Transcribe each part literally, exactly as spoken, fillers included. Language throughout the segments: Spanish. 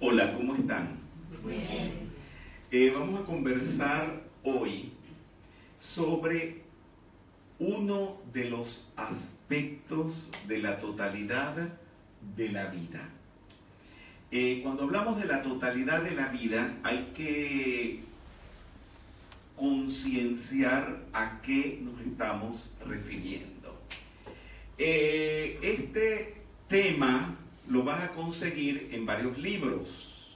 Hola, ¿cómo están? Bien. Eh, vamos a conversar hoy sobre uno de los aspectos de la totalidad de la vida. Eh, cuando hablamos de la totalidad de la vida, hay que concienciar a qué nos estamos refiriendo. Eh, este tema lo vas a conseguir en varios libros,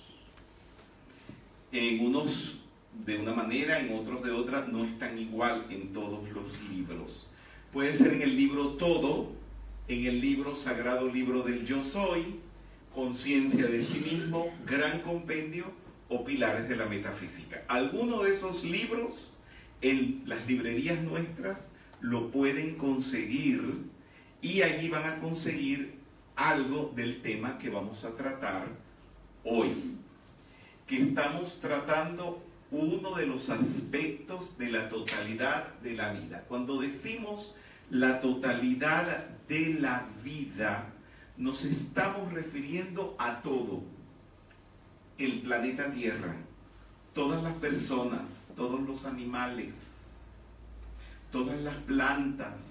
en unos de una manera, en otros de otra, no están igual en todos los libros. Puede ser en el libro Todo, en el libro Sagrado Libro del Yo Soy, Conciencia de sí mismo, Gran Compendio o Pilares de la Metafísica. Alguno de esos libros en las librerías nuestras lo pueden conseguir y allí van a conseguir algo del tema que vamos a tratar hoy, que estamos tratando uno de los aspectos de la totalidad de la vida. Cuando decimos la totalidad de la vida, nos estamos refiriendo a todo, el planeta Tierra, todas las personas, todos los animales, todas las plantas,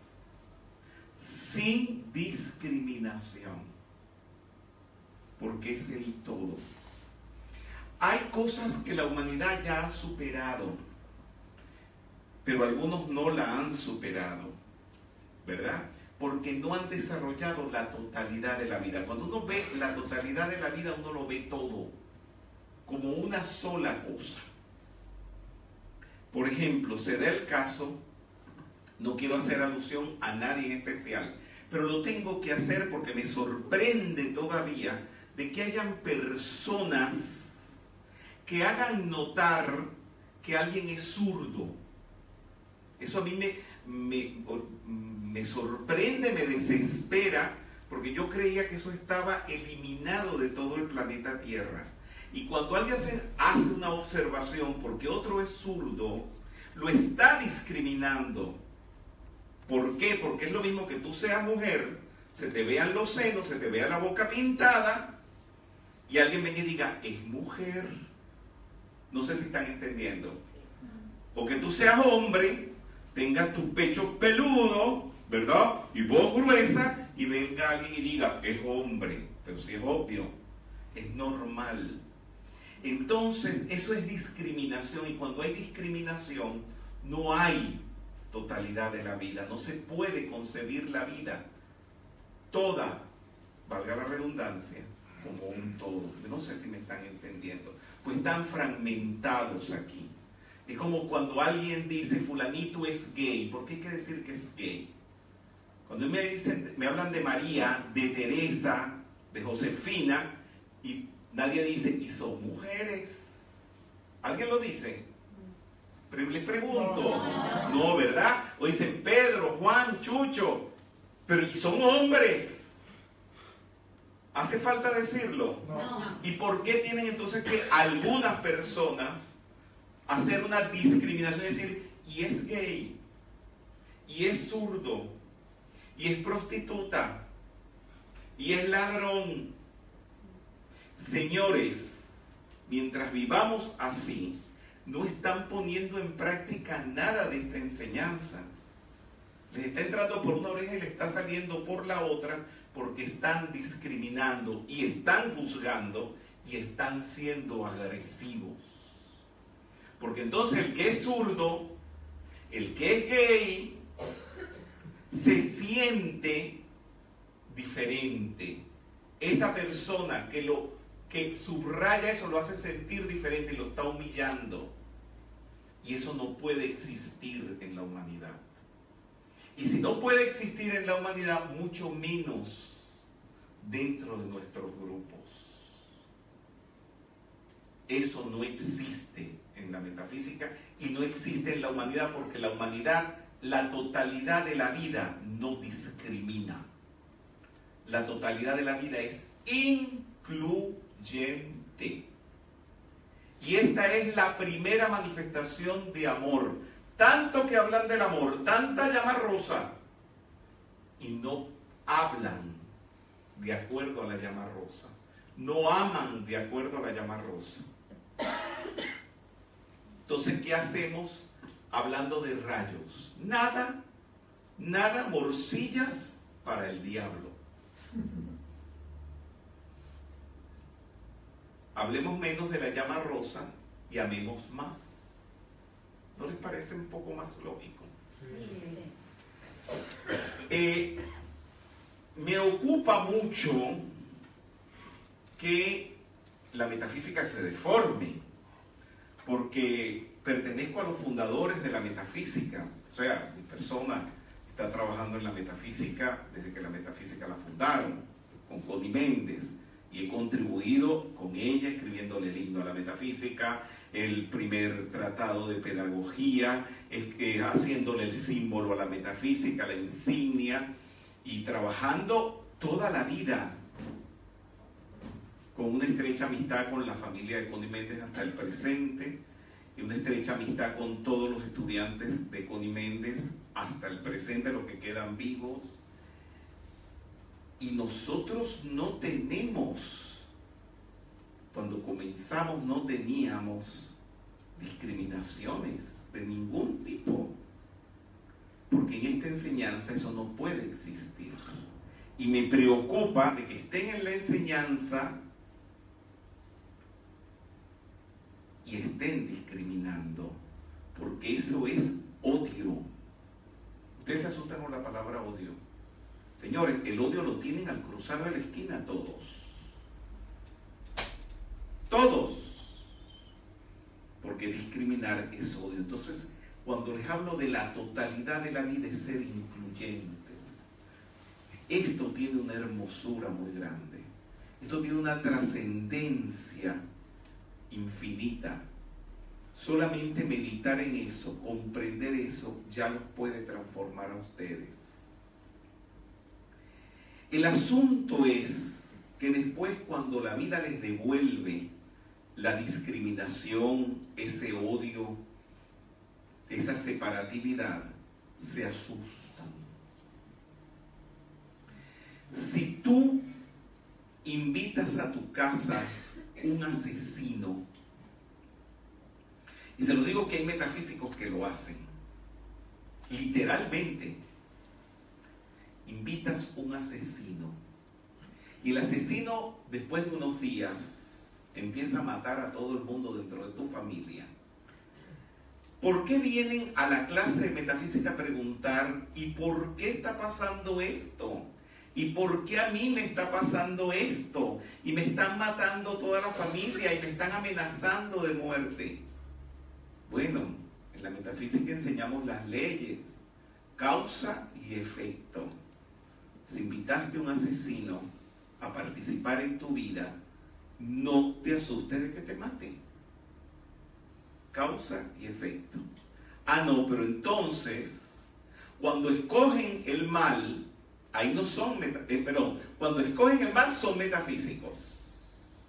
sin discriminación, porque es el todo. Hay cosas que la humanidad ya ha superado, pero algunos no la han superado, ¿verdad? Porque no han desarrollado la totalidad de la vida. Cuando uno ve la totalidad de la vida, uno lo ve todo, como una sola cosa. Por ejemplo, se da el caso, no quiero hacer alusión a nadie en especial, pero lo tengo que hacer porque me sorprende todavía de que hayan personas que hagan notar que alguien es zurdo. Eso a mí me, me, me sorprende, me desespera, porque yo creía que eso estaba eliminado de todo el planeta Tierra. Y cuando alguien hace, hace una observación porque otro es zurdo, lo está discriminando. ¿Por qué? Porque es lo mismo que tú seas mujer, se te vean los senos, se te vea la boca pintada, y alguien venga y diga, es mujer. No sé si están entendiendo. O que tú seas hombre, tengas tus pechos peludos, ¿verdad? Y voz gruesa, y venga alguien y diga, es hombre. Pero si es obvio, es normal. Entonces, eso es discriminación, y cuando hay discriminación, no hay totalidad de la vida. No se puede concebir la vida toda, valga la redundancia, como un todo. No sé si me están entendiendo. Pues están fragmentados aquí. Es como cuando alguien dice fulanito es gay. ¿Por qué hay que decir que es gay? Cuando me dicen, me hablan de María, de Teresa, de Josefina, y nadie dice, y son mujeres. ¿Alguien lo dice? Pero les pregunto, no, no, ¿verdad? O dicen Pedro, Juan, Chucho, pero y son hombres. ¿Hace falta decirlo? No. ¿Y por qué tienen entonces que algunas personas hacer una discriminación y decir, y es gay, y es zurdo, y es prostituta, y es ladrón? Señores, mientras vivamos así, no están poniendo en práctica nada de esta enseñanza. Les está entrando por una oreja y les está saliendo por la otra, porque están discriminando y están juzgando y están siendo agresivos. Porque entonces el que es zurdo, el que es gay, se siente diferente. Esa persona que lo que subraya eso lo hace sentir diferente y lo está humillando. Y eso no puede existir en la humanidad. Y si no puede existir en la humanidad, mucho menos dentro de nuestros grupos. Eso no existe en la metafísica y no existe en la humanidad, porque la humanidad, la totalidad de la vida no discrimina. La totalidad de la vida es incluyente. Y esta es la primera manifestación de amor. Tanto que hablan del amor, tanta llama rosa, y no hablan de acuerdo a la llama rosa. no aman de acuerdo a la llama rosa. Entonces, ¿qué hacemos hablando de rayos? Nada, nada morcillas para el diablo. Hablemos menos de la llama rosa y amemos más. ¿No les parece un poco más lógico? Sí. Eh, me ocupa mucho que la metafísica se deforme, porque pertenezco a los fundadores de la metafísica. O sea, mi persona está trabajando en la metafísica desde que la metafísica la fundaron, con Connie Méndez, y he contribuido con ella escribiéndole el himno a la metafísica, el primer tratado de pedagogía, eh, haciéndole el símbolo a la metafísica, la insignia, y trabajando toda la vida con una estrecha amistad con la familia de Connie Méndez hasta el presente, y una estrecha amistad con todos los estudiantes de Connie Méndez hasta el presente, los que quedan vivos. Y nosotros no tenemos, cuando comenzamos no teníamos discriminaciones de ningún tipo, porque en esta enseñanza eso no puede existir. Y me preocupa de que estén en la enseñanza y estén discriminando, porque eso es odio. Ustedes se asustan con la palabra odio. Señores, el odio lo tienen al cruzar de la esquina todos. Todos. Porque discriminar es odio. Entonces, cuando les hablo de la totalidad de la vida es ser incluyentes. Esto tiene una hermosura muy grande. Esto tiene una trascendencia infinita. Solamente meditar en eso, comprender eso, ya los puede transformar a ustedes. El asunto es que después, cuando la vida les devuelve la discriminación, ese odio, esa separatividad, se asustan. Si tú invitas a tu casa un asesino, y se lo digo que hay metafísicos que lo hacen, literalmente, invitas un asesino, y el asesino después de unos días empieza a matar a todo el mundo dentro de tu familia. ¿Por qué vienen a la clase de metafísica a preguntar, ¿y por qué está pasando esto? ¿Y por qué a mí me está pasando esto? Y me están matando toda la familia y me están amenazando de muerte. Bueno, en la metafísica enseñamos las leyes, causa y efecto. Si invitaste a un asesino a participar en tu vida, no te asustes de que te mate. Causa y efecto. Ah, no, pero entonces, cuando escogen el mal, ahí no son, meta, eh, perdón, cuando escogen el mal son metafísicos.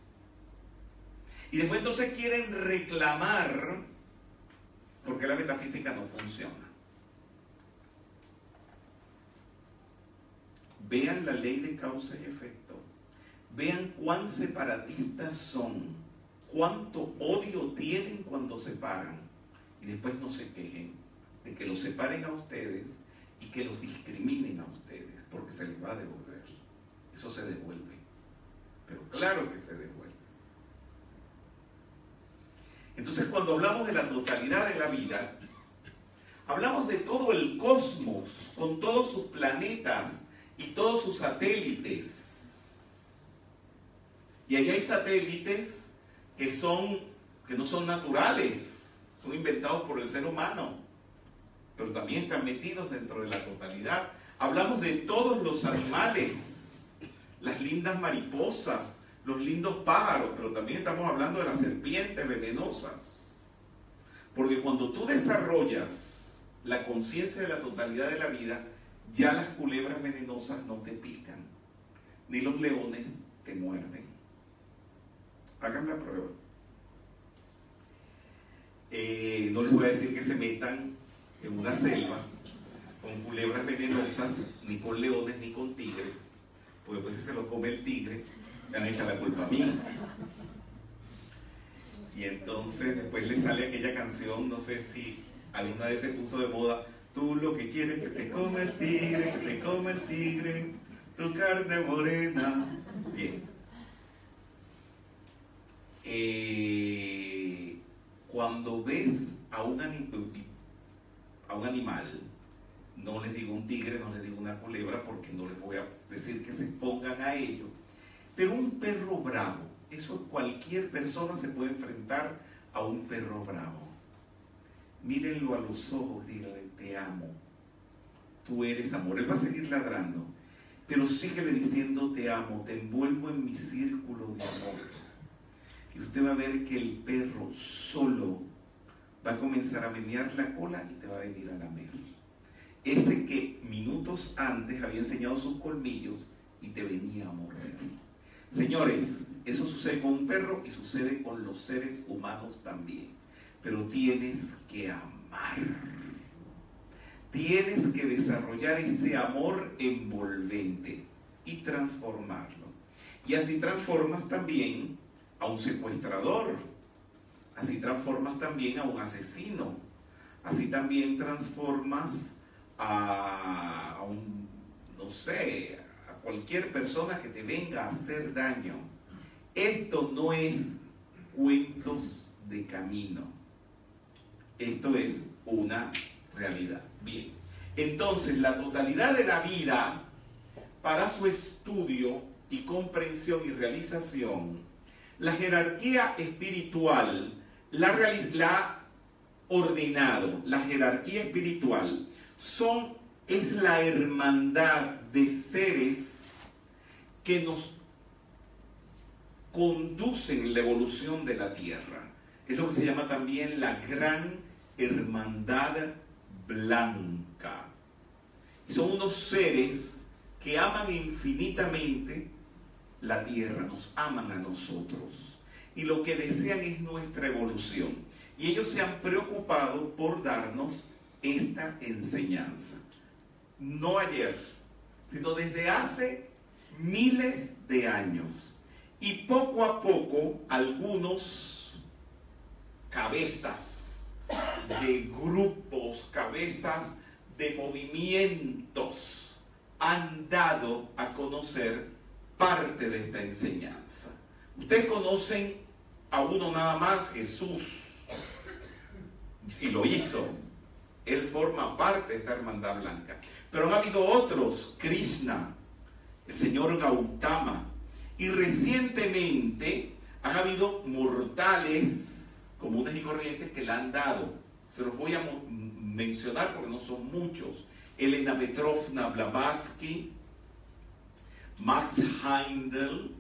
Y después entonces quieren reclamar porque la metafísica no funciona. Vean la ley de causa y efecto. Vean cuán separatistas son, cuánto odio tienen cuando separan. Y después no se quejen de que los separen a ustedes y que los discriminen a ustedes, porque se les va a devolver. Eso se devuelve. Pero claro que se devuelve. Entonces, cuando hablamos de la totalidad de la vida, hablamos de todo el cosmos, con todos sus planetas y todos sus satélites. Y ahí hay satélites que son, que no son naturales, son inventados por el ser humano, pero también están metidos dentro de la totalidad. Hablamos de todos los animales, las lindas mariposas, los lindos pájaros, pero también estamos hablando de las serpientes venenosas. Porque cuando tú desarrollas la conciencia de la totalidad de la vida, ya las culebras venenosas no te pican, ni los leones te muerden. Hagan la prueba. Eh, no les voy a decir que se metan en una selva con culebras venenosas, ni con leones, ni con tigres, porque después si se lo come el tigre, me han echado la culpa a mí. Y entonces después le sale aquella canción, no sé si alguna vez se puso de moda, tú lo que quieres que te come el tigre, que te come el tigre, tu carne morena. Bien. Eh, cuando ves a un, a un animal, no les digo un tigre, no les digo una culebra, porque no les voy a decir que se pongan a ello, pero un perro bravo, eso cualquier persona se puede enfrentar a un perro bravo. Mírenlo a los ojos, díganle, te amo, tú eres amor. Él va a seguir ladrando, pero síguele diciendo te amo, te envuelvo en mi círculo de amor. Y usted va a ver que el perro solo va a comenzar a menear la cola y te va a venir a lamer. Ese que minutos antes había enseñado sus colmillos y te venía a morder. Señores, eso sucede con un perro y sucede con los seres humanos también. Pero tienes que amar. Tienes que desarrollar ese amor envolvente y transformarlo. Y así transformas también a un secuestrador. Así transformas también a un asesino. Así también transformas a, a un, no sé, a cualquier persona que te venga a hacer daño. Esto no es cuentos de camino. Esto es una realidad. Bien, entonces la totalidad de la vida, para su estudio y comprensión y realización, la jerarquía espiritual la, la ordenado, la jerarquía espiritual, son, es la hermandad de seres que nos conducen la evolución de la tierra. Es lo que se llama también la gran hermandad blanca. Son unos seres que aman infinitamente la tierra, nos aman a nosotros y lo que desean es nuestra evolución. Y ellos se han preocupado por darnos esta enseñanza. No ayer, sino desde hace miles de años. Y poco a poco, algunos cabezas de grupos, cabezas de movimientos, han dado a conocer parte de esta enseñanza. Ustedes conocen a uno nada más, Jesús, y lo hizo. Él forma parte de esta hermandad blanca. Pero han habido otros, Krishna, el señor Gautama, y recientemente han habido mortales comunes y corrientes que la han dado. Se los voy a mencionar porque no son muchos. Elena Petrovna Blavatsky, Max Heindel,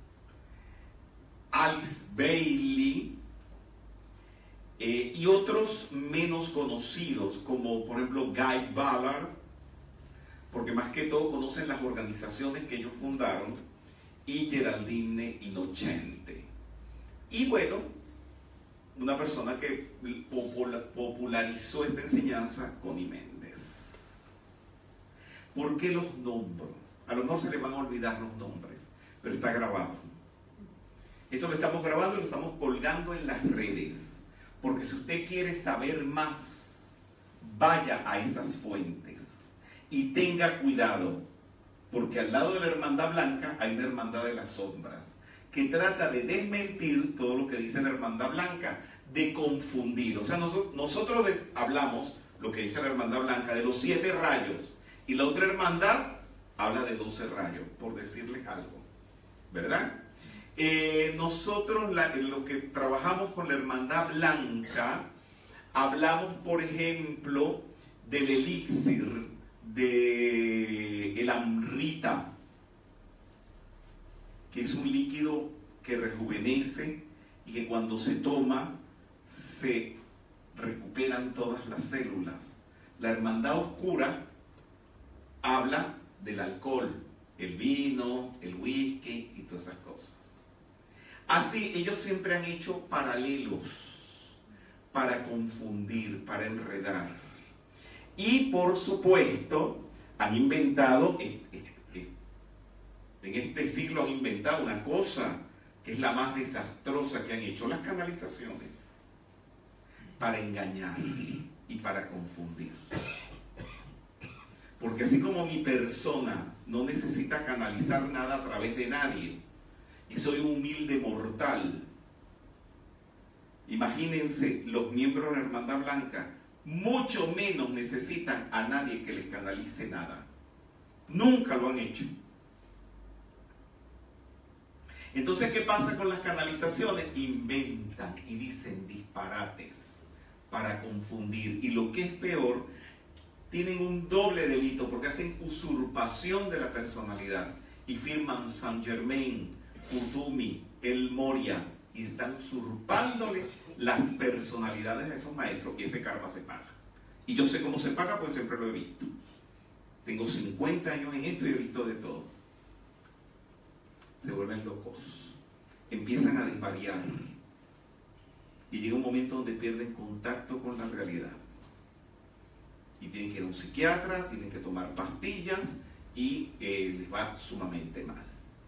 Alice Bailey, eh, y otros menos conocidos, como por ejemplo Guy Ballard, porque más que todo conocen las organizaciones que ellos fundaron, y Geraldine Innocente. Y bueno, una persona que popularizó esta enseñanza, Connie Méndez. ¿Por qué los nombro? A lo mejor se les van a olvidar los nombres, pero está grabado. Esto lo estamos grabando y lo estamos colgando en las redes, porque si usted quiere saber más, vaya a esas fuentes y tenga cuidado, porque al lado de la hermandad blanca hay una hermandad de las sombras, que trata de desmentir todo lo que dice la hermandad blanca, de confundir. O sea, nosotros, nosotros hablamos, lo que dice la hermandad blanca, de los siete rayos, y la otra hermandad habla de doce rayos, por decirles algo, ¿verdad? Eh, nosotros, la, en lo que trabajamos con la hermandad blanca, hablamos, por ejemplo, del elixir, de el amrita, que es un líquido que rejuvenece y que cuando se toma se recuperan todas las células. La hermandad oscura habla del alcohol, el vino, el whisky y todas esas cosas. Así, ellos siempre han hecho paralelos para confundir, para enredar. Y por supuesto, han inventado En este siglo han inventado una cosa que es la más desastrosa que han hecho, las canalizaciones, para engañar y para confundir. Porque así como mi persona no necesita canalizar nada a través de nadie, y soy un humilde mortal, imagínense, los miembros de la Hermandad Blanca mucho menos necesitan a nadie que les canalice nada. Nunca lo han hecho. Entonces, ¿qué pasa con las canalizaciones? Inventan y dicen disparates para confundir. Y lo que es peor, tienen un doble delito porque hacen usurpación de la personalidad y firman Saint Germain, Kutumi, El Moria, y están usurpándole las personalidades de esos maestros, y ese karma se paga. Y yo sé cómo se paga porque siempre lo he visto. Tengo cincuenta años en esto y he visto de todo. Se vuelven locos, empiezan a desvariar y llega un momento donde pierden contacto con la realidad y tienen que ir a un psiquiatra, tienen que tomar pastillas y eh, les va sumamente mal.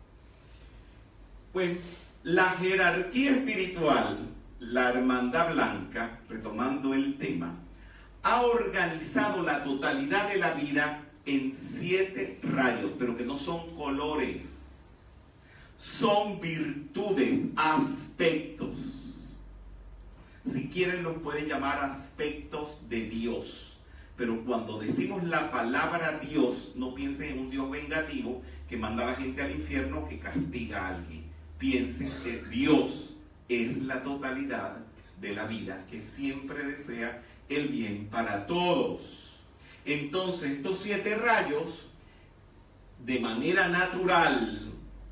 Pues la jerarquía espiritual, la Hermandad Blanca, retomando el tema, ha organizado la totalidad de la vida en siete rayos, pero que no son colores. Son virtudes, aspectos. Si quieren los pueden llamar aspectos de Dios. Pero cuando decimos la palabra Dios, no piensen en un Dios vengativo que manda a la gente al infierno, que castiga a alguien. Piensen que Dios es la totalidad de la vida, que siempre desea el bien para todos. Entonces, estos siete rayos, de manera natural,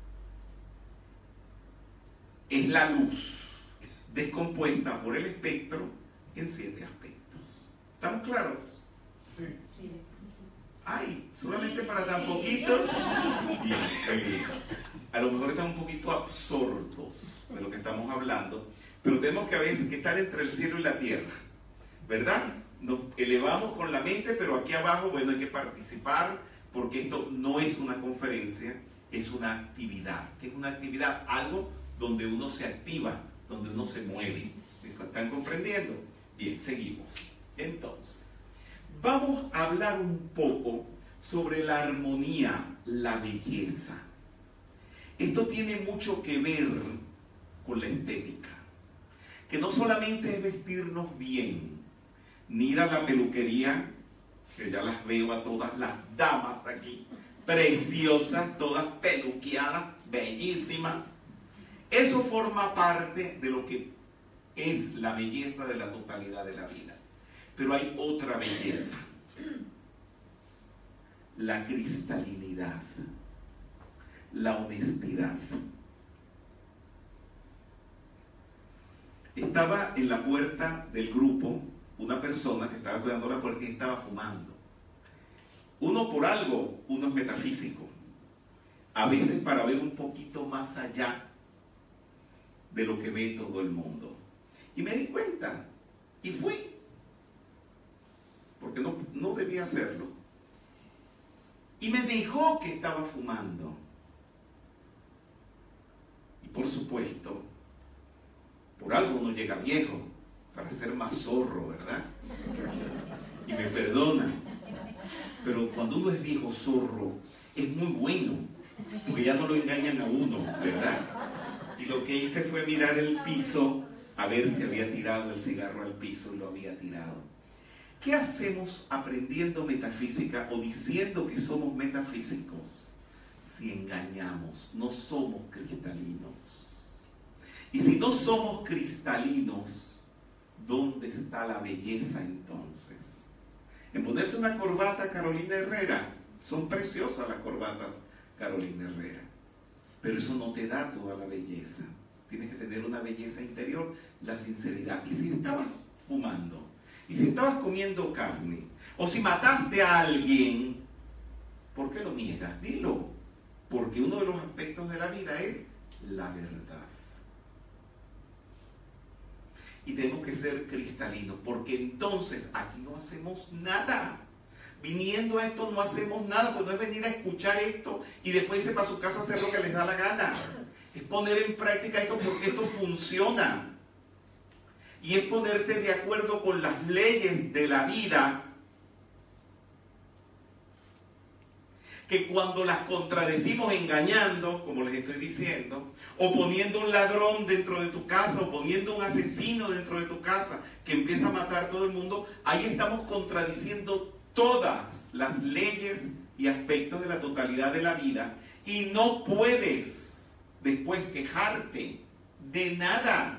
es la luz descompuesta por el espectro en siete aspectos. ¿Estamos claros? Sí. Ay, solamente para tan poquito. Bien, bien. A lo mejor están un poquito absortos de lo que estamos hablando, pero tenemos que a veces que estar entre el cielo y la tierra, ¿verdad? Nos elevamos con la mente, pero aquí abajo, bueno, hay que participar, porque esto no es una conferencia, es una actividad. ¿Qué es una actividad? Algo donde uno se activa, donde uno se mueve. ¿Están comprendiendo? Bien, seguimos. Entonces, vamos a hablar un poco sobre la armonía, la belleza. Esto tiene mucho que ver con la estética, que no solamente es vestirnos bien, ni ir a la peluquería, que ya las veo a todas las damas aquí, preciosas, todas peluqueadas, bellísimas. Eso forma parte de lo que es la belleza de la totalidad de la vida. Pero hay otra belleza, la cristalinidad, la honestidad. Estaba en la puerta del grupo una persona que estaba cuidando la puerta y estaba fumando. Uno por algo, uno es metafísico. A veces para ver un poquito más allá de lo que ve todo el mundo. Y me di cuenta, y fui, porque no, no debía hacerlo. Y me dijo que estaba fumando. Y por supuesto, por algo uno llega viejo, para ser más zorro, ¿verdad? Y me perdona. Pero cuando uno es viejo zorro, es muy bueno, porque ya no lo engañan a uno, ¿verdad? Y lo que hice fue mirar el piso a ver si había tirado el cigarro al piso y lo había tirado. ¿Qué hacemos aprendiendo metafísica o diciendo que somos metafísicos si engañamos? No somos cristalinos. Y si no somos cristalinos, ¿dónde está la belleza entonces? En ponerse una corbata Carolina Herrera. Son preciosas las corbatas Carolina Herrera. Pero eso no te da toda la belleza. Tienes que tener una belleza interior, la sinceridad. Y si estabas fumando, y si estabas comiendo carne, o si mataste a alguien, ¿por qué lo niegas? Dilo. Porque uno de los aspectos de la vida es la verdad. Y tenemos que ser cristalinos, porque entonces aquí no hacemos nada. viniendo a esto no hacemos nada, pues no es venir a escuchar esto y después irse para su casa a hacer lo que les da la gana. Es poner en práctica esto porque esto funciona. Y es ponerte de acuerdo con las leyes de la vida, que cuando las contradecimos engañando, como les estoy diciendo, o poniendo un ladrón dentro de tu casa, o poniendo un asesino dentro de tu casa, que empieza a matar a todo el mundo, ahí estamos contradiciendo todas las leyes y aspectos de la totalidad de la vida, y no puedes después quejarte de nada.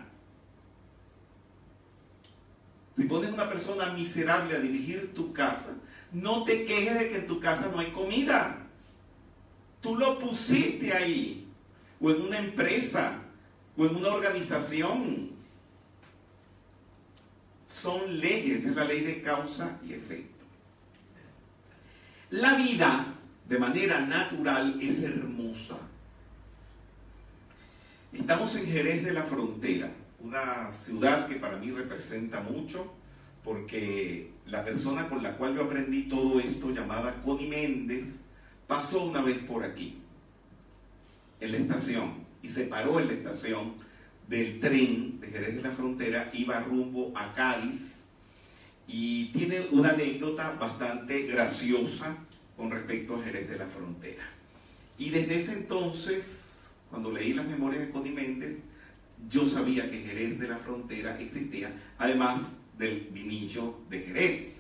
Si pones una persona miserable a dirigir tu casa, no te quejes de que en tu casa no hay comida. Tú lo pusiste ahí, o en una empresa, o en una organización. Son leyes, es la ley de causa y efecto. La vida, de manera natural, es hermosa. Estamos en Jerez de la Frontera, una ciudad que para mí representa mucho, porque la persona con la cual yo aprendí todo esto, llamada Connie Méndez, pasó una vez por aquí, en la estación, y se paró en la estación del tren de Jerez de la Frontera, iba rumbo a Cádiz, y tiene una anécdota bastante graciosa con respecto a Jerez de la Frontera. Y desde ese entonces, cuando leí las memorias de Connie Méndez, yo sabía que Jerez de la Frontera existía, además del vinillo de Jerez,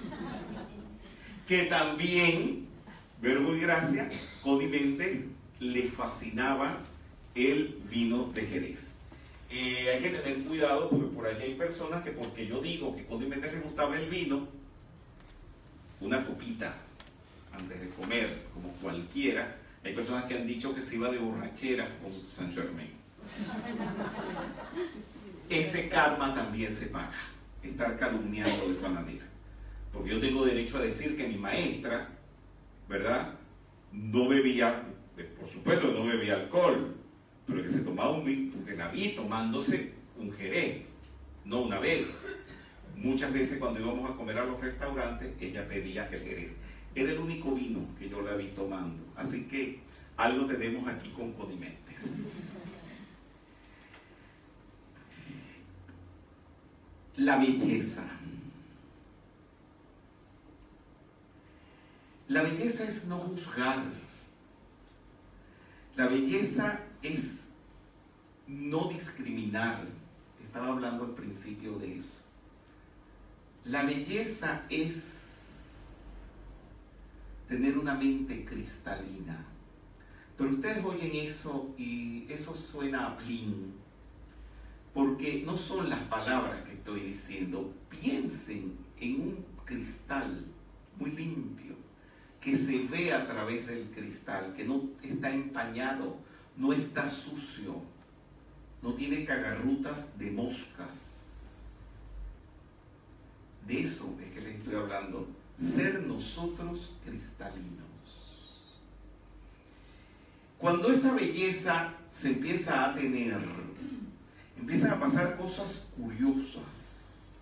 que también, verbo y gracia, Connie Méndez le fascinaba el vino de Jerez. Eh, hay que tener cuidado porque por allí hay personas que porque yo digo que Connie Méndez le gustaba el vino, una copita antes de comer, como cualquiera, hay personas que han dicho que se iba de borrachera con Saint Germain. Ese karma también se paga, estar calumniando de esa manera. Porque yo tengo derecho a decir que mi maestra, ¿verdad?, no bebía, por supuesto no bebía alcohol, pero que se tomaba un vino, porque la vi tomándose un Jerez, no una vez. Muchas veces cuando íbamos a comer a los restaurantes, ella pedía el Jerez. Era el único vino que yo la vi tomando. Así que algo tenemos aquí con Connie Méndez. La belleza. La belleza es no juzgar. La belleza es no discriminar. Estaba hablando al principio de eso. La belleza es tener una mente cristalina. Pero ustedes oyen eso y eso suena a plin, porque no son las palabras que estoy diciendo. Piensen en un cristal muy limpio, que se ve a través del cristal, que no está empañado, no está sucio, no tiene cagarrutas de moscas. De eso es que les estoy hablando, ser nosotros cristalinos. Cuando esa belleza se empieza a tener, empiezan a pasar cosas curiosas.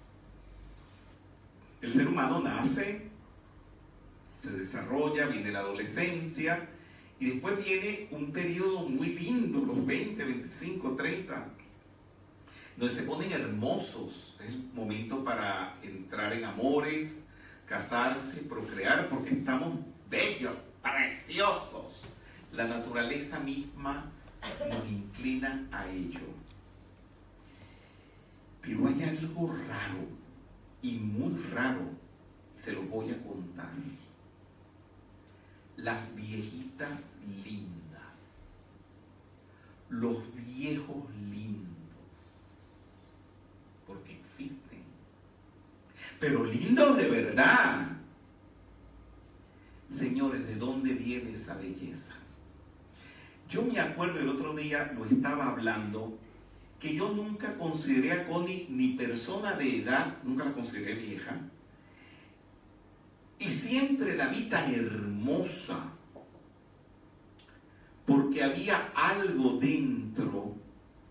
El ser humano nace, se desarrolla, viene la adolescencia y después viene un periodo muy lindo, los veinte, veinticinco, treinta, donde se ponen hermosos. Es el momento para entrar en amores, casarse, procrear, porque estamos bellos, preciosos. La naturaleza misma nos inclina a ello. Pero hay algo raro, y muy raro, se lo voy a contar. Las viejitas lindas, los viejos lindos, porque existen, pero lindos de verdad. Señores, ¿de dónde viene esa belleza? Yo me acuerdo el otro día, lo estaba hablando, que yo nunca consideré a Connie ni persona de edad, nunca la consideré vieja, y siempre la vi tan hermosa, porque había algo dentro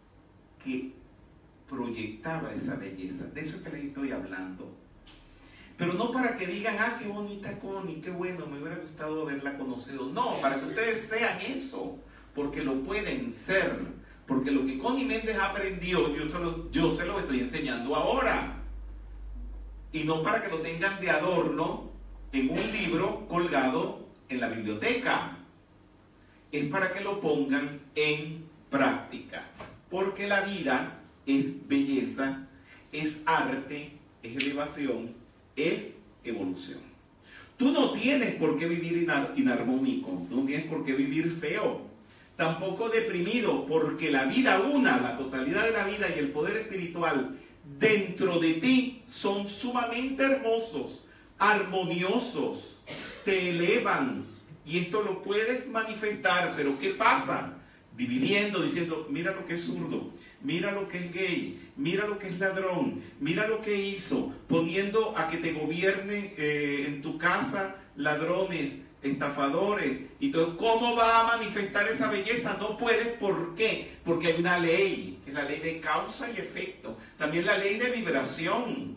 que proyectaba esa belleza. De eso es que les estoy hablando. Pero no para que digan, ah, qué bonita Connie, qué bueno, me hubiera gustado haberla conocido. No, para que ustedes sean eso, porque lo pueden ser. Porque lo que Connie Méndez aprendió, yo se lo, yo se lo estoy enseñando ahora. Y no para que lo tengan de adorno en un libro colgado en la biblioteca. Es para que lo pongan en práctica. Porque la vida es belleza, es arte, es elevación, es evolución. Tú no tienes por qué vivir inar inarmónico, no tienes por qué vivir feo, tampoco deprimido, porque la vida una, la totalidad de la vida y el poder espiritual dentro de ti son sumamente hermosos, armoniosos, te elevan, y esto lo puedes manifestar. Pero ¿qué pasa? Dividiendo, diciendo, mira lo que es zurdo, mira lo que es gay, mira lo que es ladrón, mira lo que hizo, poniendo a que te gobierne eh, en tu casa ladrones, estafadores, y todo. ¿Cómo va a manifestar esa belleza? No puedes. ¿Por qué? Porque hay una ley, que es la ley de causa y efecto, también la ley de vibración.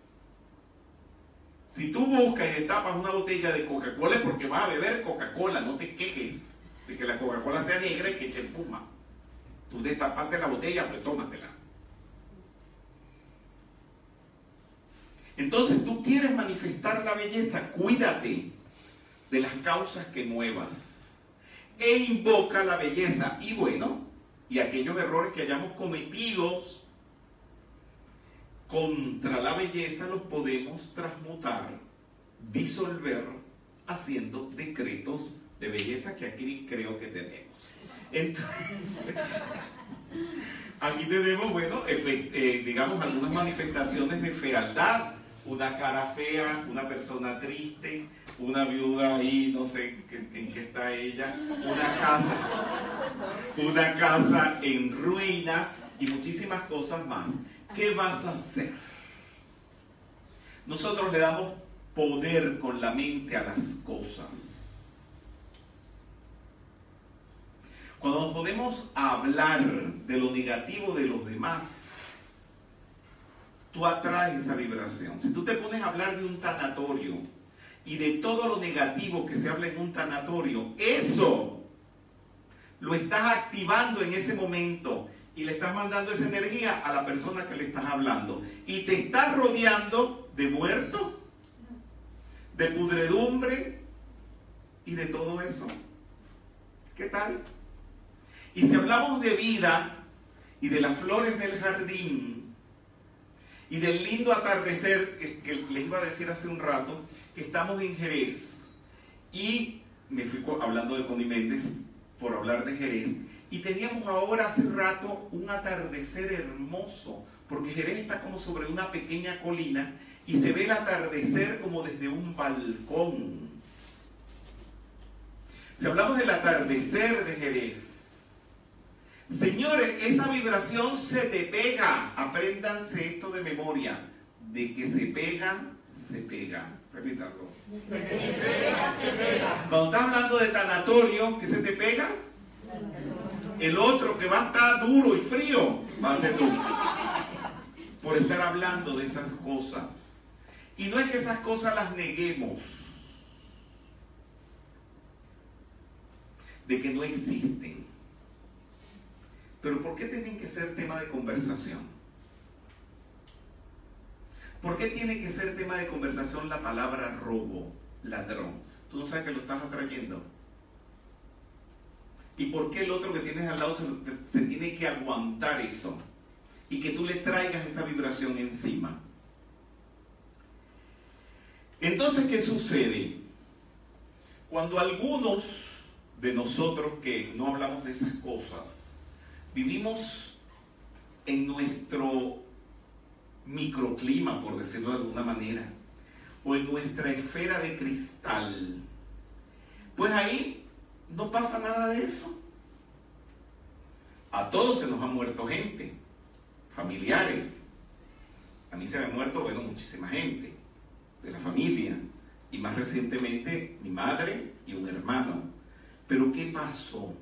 Si tú buscas y destapas una botella de Coca-Cola es porque vas a beber Coca-Cola, no te quejes de que la Coca-Cola sea negra y que eche espuma. Tú destapaste la botella, pues tómatela. Entonces tú quieres manifestar la belleza, cuídate de las causas que muevas e invoca la belleza. Y bueno, y aquellos errores que hayamos cometido contra la belleza los podemos transmutar, disolver, haciendo decretos de belleza, que aquí creo que tenemos. Entonces, aquí tenemos, bueno, eh, digamos, algunas manifestaciones de fealdad. Una cara fea, una persona triste, una viuda ahí, no sé en qué está ella, una casa, una casa en ruinas y muchísimas cosas más. ¿Qué vas a hacer? Nosotros le damos poder con la mente a las cosas. Cuando nos podemos hablar de lo negativo de los demás, tú atraes esa vibración. Si tú te pones a hablar de un tanatorio y de todo lo negativo que se habla en un tanatorio, eso lo estás activando en ese momento y le estás mandando esa energía a la persona que le estás hablando. Y te estás rodeando de muertos, de pudredumbre y de todo eso. ¿Qué tal? Y si hablamos de vida y de las flores del jardín y del lindo atardecer, que les iba a decir hace un rato, que estamos en Jerez, y me fui hablando de Connie Méndez por hablar de Jerez, y teníamos ahora hace rato un atardecer hermoso, porque Jerez está como sobre una pequeña colina y se ve el atardecer como desde un balcón. Si hablamos del atardecer de Jerez, señores, esa vibración se te pega. Apréndanse esto de memoria. De que se pega, se pega. Repítanlo. De que se pega, se pega. Cuando estás hablando de tanatorio, ¿qué se te pega? El otro que va a estar duro y frío va a ser tú. Por estar hablando de esas cosas. Y no es que esas cosas las neguemos. De que no existen. Pero ¿por qué tienen que ser tema de conversación? ¿Por qué tiene que ser tema de conversación la palabra robo, ladrón? Tú no sabes que lo estás atrayendo. ¿Y por qué el otro que tienes al lado se, se tiene que aguantar eso? Y que tú le traigas esa vibración encima. Entonces, ¿qué sucede? Cuando algunos de nosotros que no hablamos de esas cosas, vivimos en nuestro microclima, por decirlo de alguna manera, o en nuestra esfera de cristal, pues ahí no pasa nada de eso. A todos se nos ha muerto gente, familiares. A mí se me ha muerto, bueno, muchísima gente de la familia, y más recientemente mi madre y un hermano. Pero ¿qué pasó?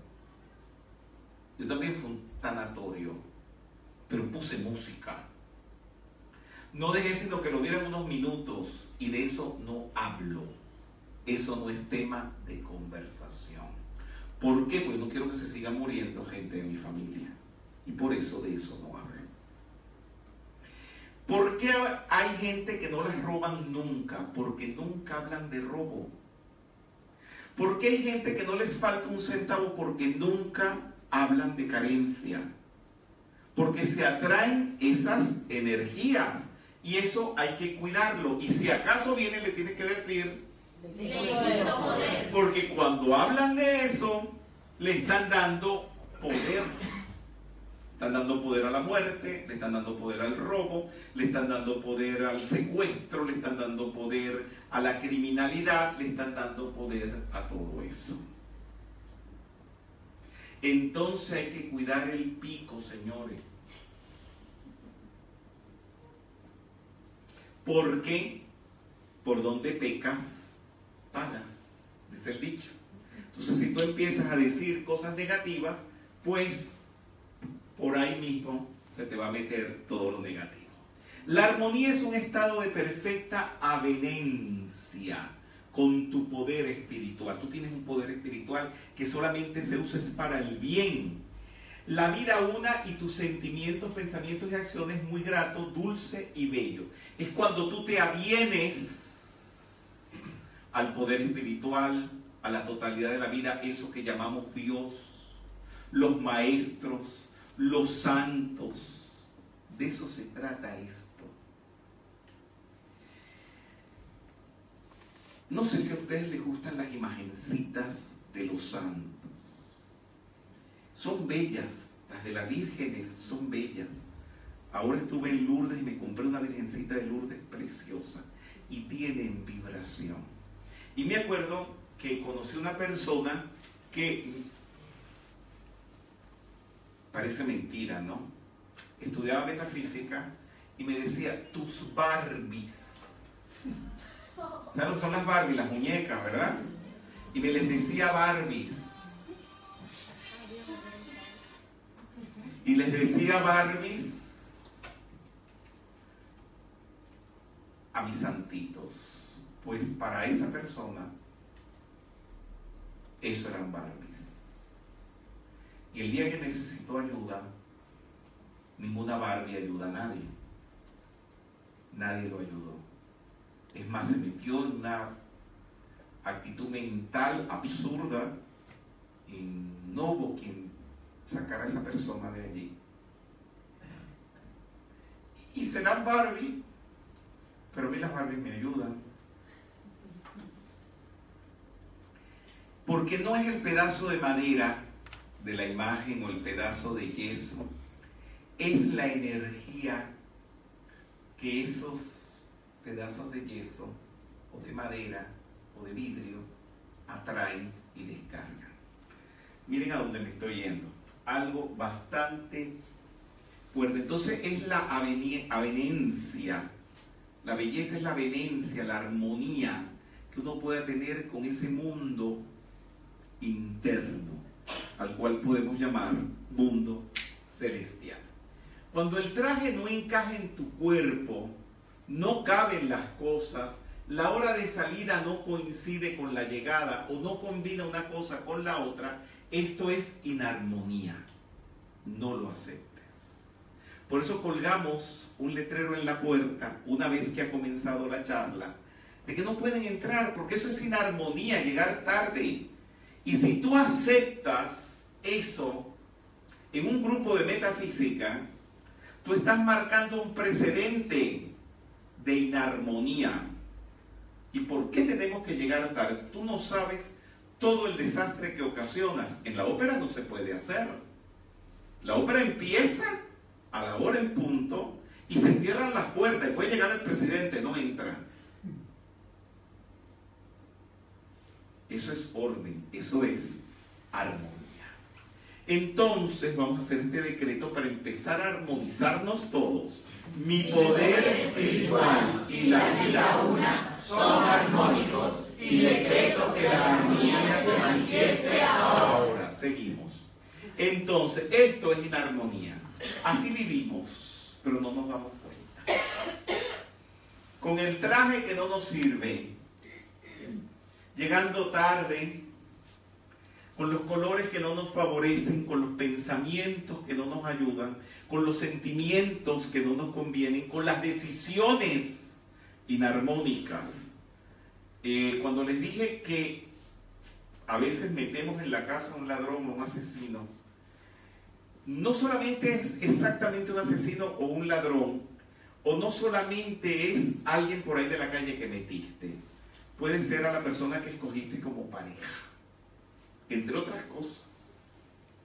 Yo también fui un tanatorio, pero puse música. No dejé sino que lo vieran unos minutos y de eso no hablo. Eso no es tema de conversación. ¿Por qué? Porque no quiero que se siga muriendo gente de mi familia. Y por eso de eso no hablo. ¿Por qué hay gente que no les roban nunca? Porque nunca hablan de robo. ¿Por qué hay gente que no les falta un centavo? Porque nunca hablan de carencia. Porque se atraen esas energías. Y eso hay que cuidarlo. Y si acaso viene, le tienes que decir, porque cuando hablan de eso, le están dando poder. Están dando poder a la muerte, le están dando poder al robo, le están dando poder al secuestro, le están dando poder a la criminalidad, le están dando poder a todo eso. Entonces hay que cuidar el pico, señores. Porque por donde pecas, pagas, dice el dicho. Entonces si tú empiezas a decir cosas negativas, pues por ahí mismo se te va a meter todo lo negativo. La armonía es un estado de perfecta avenencia con tu poder espiritual. Tú tienes un poder espiritual que solamente se usa para el bien. La vida una y tus sentimientos, pensamientos y acciones muy grato, dulce y bello. Es cuando tú te avienes al poder espiritual, a la totalidad de la vida, eso que llamamos Dios, los maestros, los santos. De eso se trata esto. No sé si a ustedes les gustan las imagencitas de los santos. Son bellas, las de las vírgenes son bellas. Ahora estuve en Lourdes y me compré una virgencita de Lourdes preciosa y tienen vibración. Y me acuerdo que conocí una persona que, parece mentira, ¿no? Estudiaba metafísica y me decía, tus Barbies. ¿Saben? Son las Barbies, las muñecas, ¿verdad? Y me les decía Barbies. Y les decía Barbies a mis santitos. Pues para esa persona, eso eran Barbies. Y el día que necesitó ayuda, ninguna Barbie ayuda a nadie. Nadie lo ayudó. Es más, se metió en una actitud mental absurda y no hubo quien sacara a esa persona de allí. Y serán Barbie, pero a mí las Barbies me ayudan. Porque no es el pedazo de madera de la imagen o el pedazo de yeso, es la energía que esos pedazos de yeso o de madera o de vidrio atraen y descargan. Miren a dónde me estoy yendo. Algo bastante fuerte. Entonces es la avenencia. La belleza es la avenencia, la armonía que uno pueda tener con ese mundo interno, al cual podemos llamar mundo celestial. Cuando el traje no encaja en tu cuerpo, no caben las cosas, la hora de salida no coincide con la llegada o no combina una cosa con la otra, esto es inarmonía. No lo aceptes. Por eso colgamos un letrero en la puerta una vez que ha comenzado la charla, de que no pueden entrar porque eso es inarmonía, llegar tarde. Y si tú aceptas eso en un grupo de metafísica, tú estás marcando un precedente de inarmonía. ¿Y por qué tenemos que llegar tarde? Tú no sabes todo el desastre que ocasionas. En la ópera no se puede hacer. La ópera empieza a la hora en punto y se cierran las puertas y puede llegar el presidente, no entra. Eso es orden, eso es armonía. Entonces vamos a hacer este decreto para empezar a armonizarnos todos. Mi poder espiritual y la vida una son armónicos y decreto que la armonía se manifieste ahora. Seguimos. Entonces, esto es inarmonía. Así vivimos, pero no nos damos cuenta. con el traje que no nos sirve, llegando tarde, con los colores que no nos favorecen, con los pensamientos que no nos ayudan, con los sentimientos que no nos convienen, con las decisiones inarmónicas. Eh, cuando les dije que a veces metemos en la casa a un ladrón o un asesino, no solamente es exactamente un asesino o un ladrón, o no solamente es alguien por ahí de la calle que metiste, puede ser a la persona que escogiste como pareja, entre otras cosas.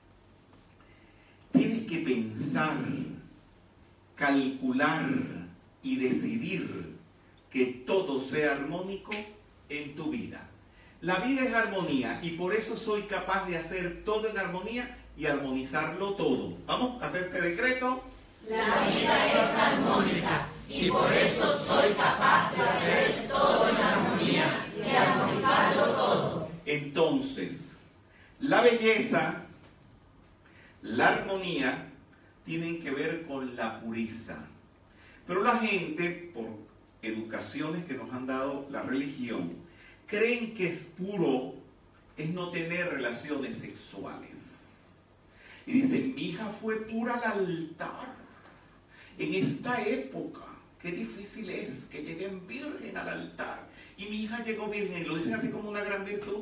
Tienes que pensar, calcular y decidir que todo sea armónico en tu vida. La vida es armonía y por eso soy capaz de hacer todo en armonía y armonizarlo todo. Vamos a hacer este decreto. La vida es armónica y por eso soy capaz de hacer todo en armonía y armonizarlo todo. Entonces, la belleza, la armonía, tienen que ver con la pureza. Pero la gente, por educaciones que nos han dado la religión, creen que es puro es no tener relaciones sexuales. Y dicen, mi hija fue pura al altar. En esta época, qué difícil es que lleguen virgen al altar. Y mi hija llegó virgen, y lo dicen así como una gran virtud.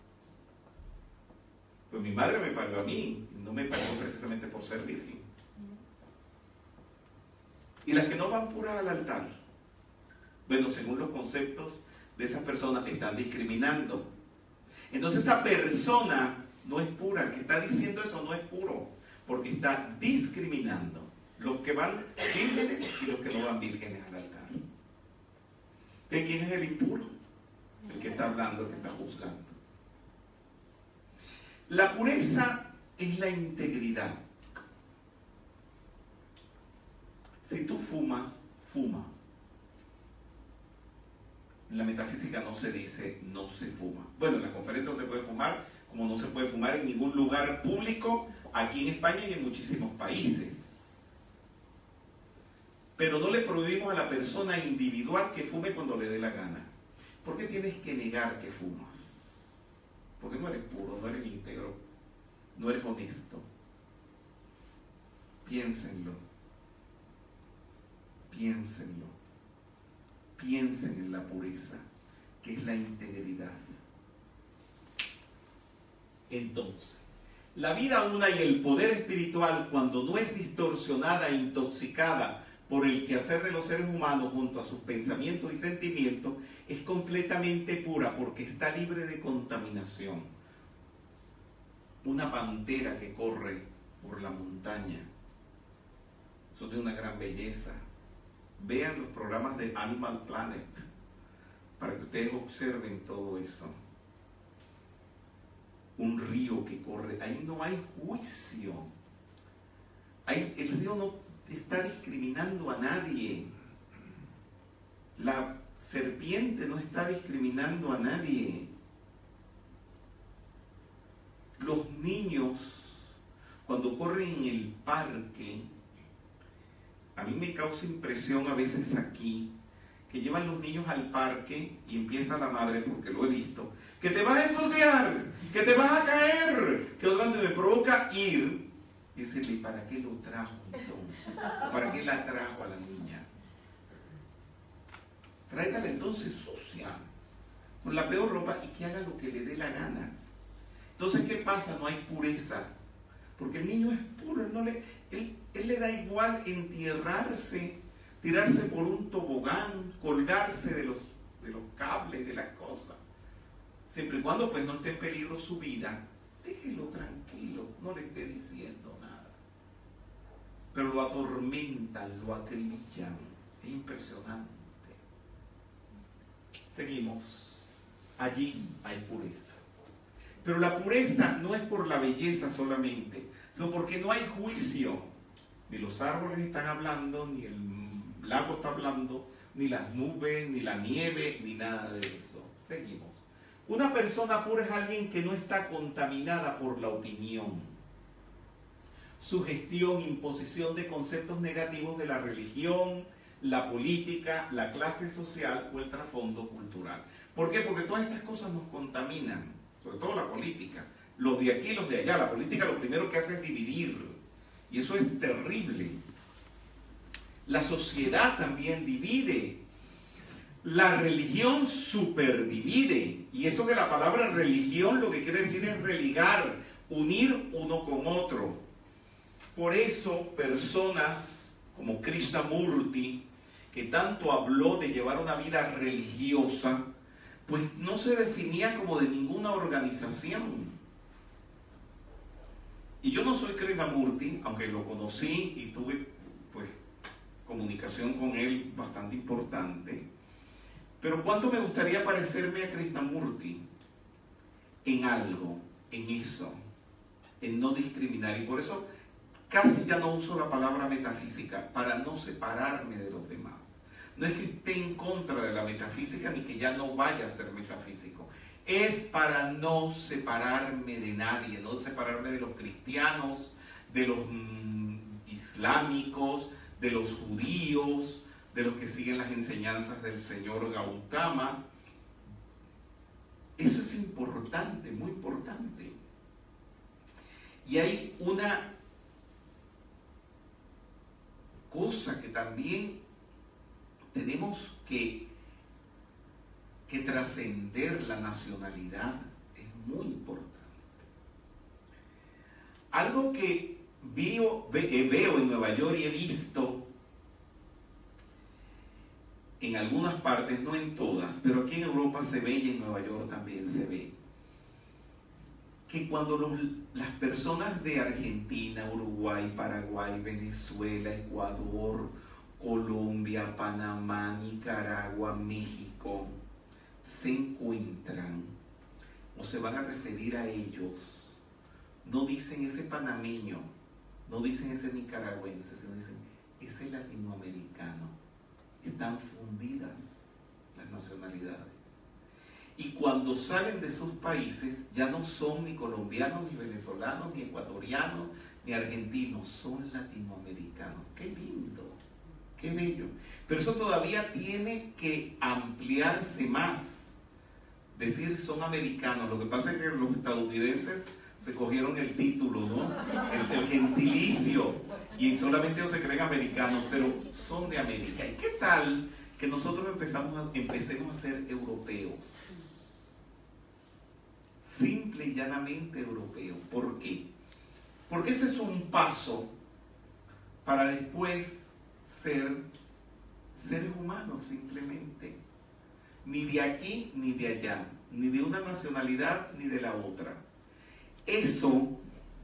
Pues mi madre me parió a mí, no me parió precisamente por ser virgen. Y las que no van puras al altar, bueno, según los conceptos de esas personas, están discriminando. Entonces esa persona no es pura, el que está diciendo eso no es puro, porque está discriminando los que van vírgenes y los que no van vírgenes al altar. ¿De quién es el impuro? El que está hablando, el que está juzgando. La pureza es la integridad. Si tú fumas, fuma. En la metafísica no se dice no se fuma. Bueno, en la conferencia no se puede fumar, como no se puede fumar en ningún lugar público, aquí en España y en muchísimos países. Pero no le prohibimos a la persona individual que fume cuando le dé la gana. ¿Por qué tienes que negar que fumas? Porque no eres puro, no eres íntegro, no eres honesto. Piénsenlo. Piénsenlo. Piensen en la pureza, que es la integridad. Entonces, la vida una y el poder espiritual, cuando no es distorsionada e intoxicada por el quehacer de los seres humanos junto a sus pensamientos y sentimientos, es completamente pura porque está libre de contaminación. Una pantera que corre por la montaña, eso tiene una gran belleza. Vean los programas de Animal Planet para que ustedes observen todo eso. Un río que corre, ahí no hay juicio. Ahí, el río no está discriminando a nadie. La serpiente no está discriminando a nadie. Los niños, cuando corren en el parque, a mí me causa impresión a veces aquí, que llevan los niños al parque y empieza la madre, porque lo he visto, que te vas a ensuciar, que te vas a caer, que me provoca ir y decirle, ¿para qué lo trajo entonces? ¿Para qué la trajo a la niña? Tráigala entonces sucia, con la peor ropa y que haga lo que le dé la gana. Entonces, ¿qué pasa? No hay pureza, porque el niño es puro, él, no le, él, él le da igual entierrarse, tirarse por un tobogán, colgarse de los, de los cables, de las cosas. Siempre y cuando pues no esté en peligro su vida, déjelo tranquilo, no le esté diciendo nada. Pero lo atormentan, lo acribillan, es impresionante. Seguimos, allí hay pureza. Pero la pureza no es por la belleza solamente, sino porque no hay juicio. Ni los árboles están hablando, ni el lago está hablando, ni las nubes, ni la nieve, ni nada de eso. Seguimos. Una persona pura es alguien que no está contaminada por la opinión, sugestión, imposición de conceptos negativos de la religión, la política, la clase social o el trasfondo cultural. ¿Por qué? Porque todas estas cosas nos contaminan, sobre todo la política. Los de aquí y los de allá. La política lo primero que hace es dividir, y eso es terrible. La sociedad también divide. La religión superdivide, y eso que la palabra religión lo que quiere decir es religar, unir uno con otro. Por eso personas como Krishnamurti, que tanto habló de llevar una vida religiosa, pues no se definía como de ninguna organización. Y yo no soy Krishnamurti, aunque lo conocí y tuve pues comunicación con él bastante importante. Pero ¿cuánto me gustaría parecerme a Krishnamurti? En algo, en eso, en no discriminar. Y por eso casi ya no uso la palabra metafísica, para no separarme de los demás. No es que esté en contra de la metafísica, ni que ya no vaya a ser metafísico. Es para no separarme de nadie, no separarme de los cristianos, de los mm, islámicos, de los judíos, de los que siguen las enseñanzas del señor Gautama. Eso es importante, muy importante. Y hay una cosa que también tenemos que, que trascender la nacionalidad, es muy importante. Algo que veo, veo en Nueva York y he visto en algunas partes, no en todas, pero aquí en Europa se ve y en Nueva York también se ve, que cuando los, las personas de Argentina, Uruguay, Paraguay, Venezuela, Ecuador, Colombia, Panamá, Nicaragua, México, se encuentran o se van a referir a ellos, no dicen ese panameño, no dicen ese nicaragüense, sino dicen ese latinoamericano. Están fundidas las nacionalidades. Y cuando salen de esos países, ya no son ni colombianos, ni venezolanos, ni ecuatorianos, ni argentinos, son latinoamericanos. ¡Qué lindo! ¡Qué bello! Pero eso todavía tiene que ampliarse más. Decir son americanos. Lo que pasa es que los estadounidenses se cogieron el título, ¿no? El, el gentilicio. Y solamente ellos se creen americanos, pero son de América. ¿Y qué tal que nosotros empezamos a, empecemos a ser europeos? Simple y llanamente europeos. ¿Por qué? Porque ese es un paso para después ser seres humanos simplemente. Ni de aquí ni de allá, ni de una nacionalidad ni de la otra. Eso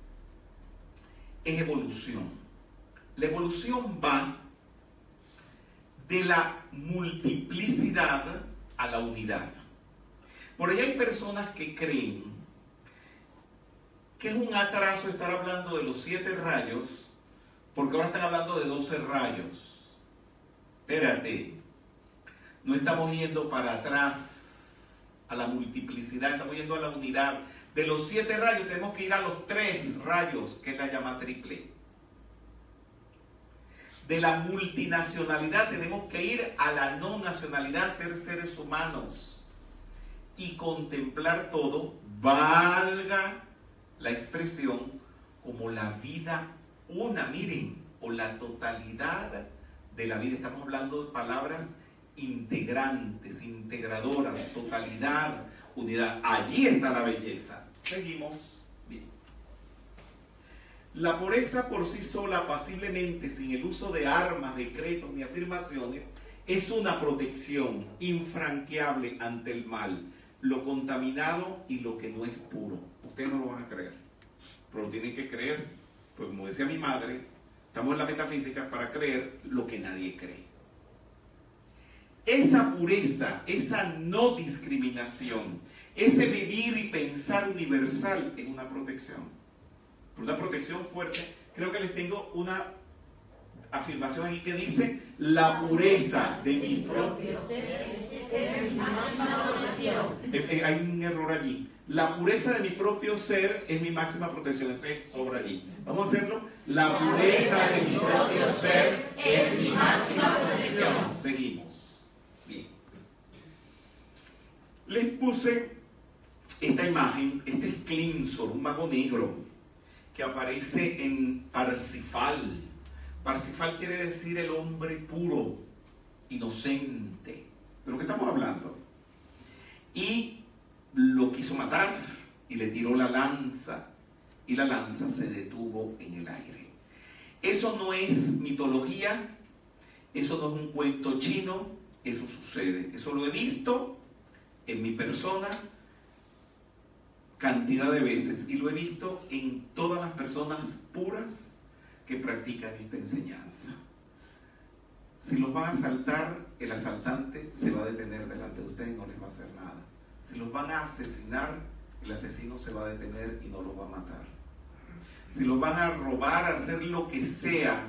es evolución. La evolución va de la multiplicidad a la unidad. Por ahí hay personas que creen que es un atraso estar hablando de los siete rayos, porque ahora están hablando de doce rayos. Espérate, no estamos yendo para atrás a la multiplicidad, estamos yendo a la unidad. De los siete rayos tenemos que ir a los tres rayos, que es la llama triple. De la multinacionalidad tenemos que ir a la no nacionalidad, ser seres humanos y contemplar todo, valga la expresión, como la vida una, miren, o la totalidad de la vida. Estamos hablando de palabras integrantes, integradoras, totalidad, unidad. Allí está la belleza. Seguimos. Bien. La pureza por sí sola, apaciblemente, sin el uso de armas, decretos ni afirmaciones, es una protección infranqueable ante el mal, lo contaminado y lo que no es puro. Ustedes no lo van a creer, pero lo tienen que creer, pues como decía mi madre, estamos en la metafísica para creer lo que nadie cree. Esa pureza, esa no discriminación, ese vivir y pensar universal es una protección. Una protección fuerte. Creo que les tengo una afirmación aquí que dice: la pureza de mi propio ser es mi máxima protección. Eh, eh, hay un error allí. La pureza de mi propio ser es mi máxima protección. Ese sobra allí. Vamos a hacerlo. La pureza de mi propio ser es mi máxima protección. puse esta imagen. Este es Clinsor, un mago negro que aparece en Parsifal. Parsifal quiere decir el hombre puro, inocente. ¿De lo que estamos hablando? Y lo quiso matar y le tiró la lanza, y la lanza se detuvo en el aire. Eso no es mitología, eso no es un cuento chino, eso sucede. Eso lo he visto en mi persona cantidad de veces, y lo he visto en todas las personas puras que practican esta enseñanza. Si los van a asaltar, el asaltante se va a detener delante de ustedes y no les va a hacer nada. Si los van a asesinar, el asesino se va a detener y no los va a matar. Si los van a robar, a hacer lo que sea,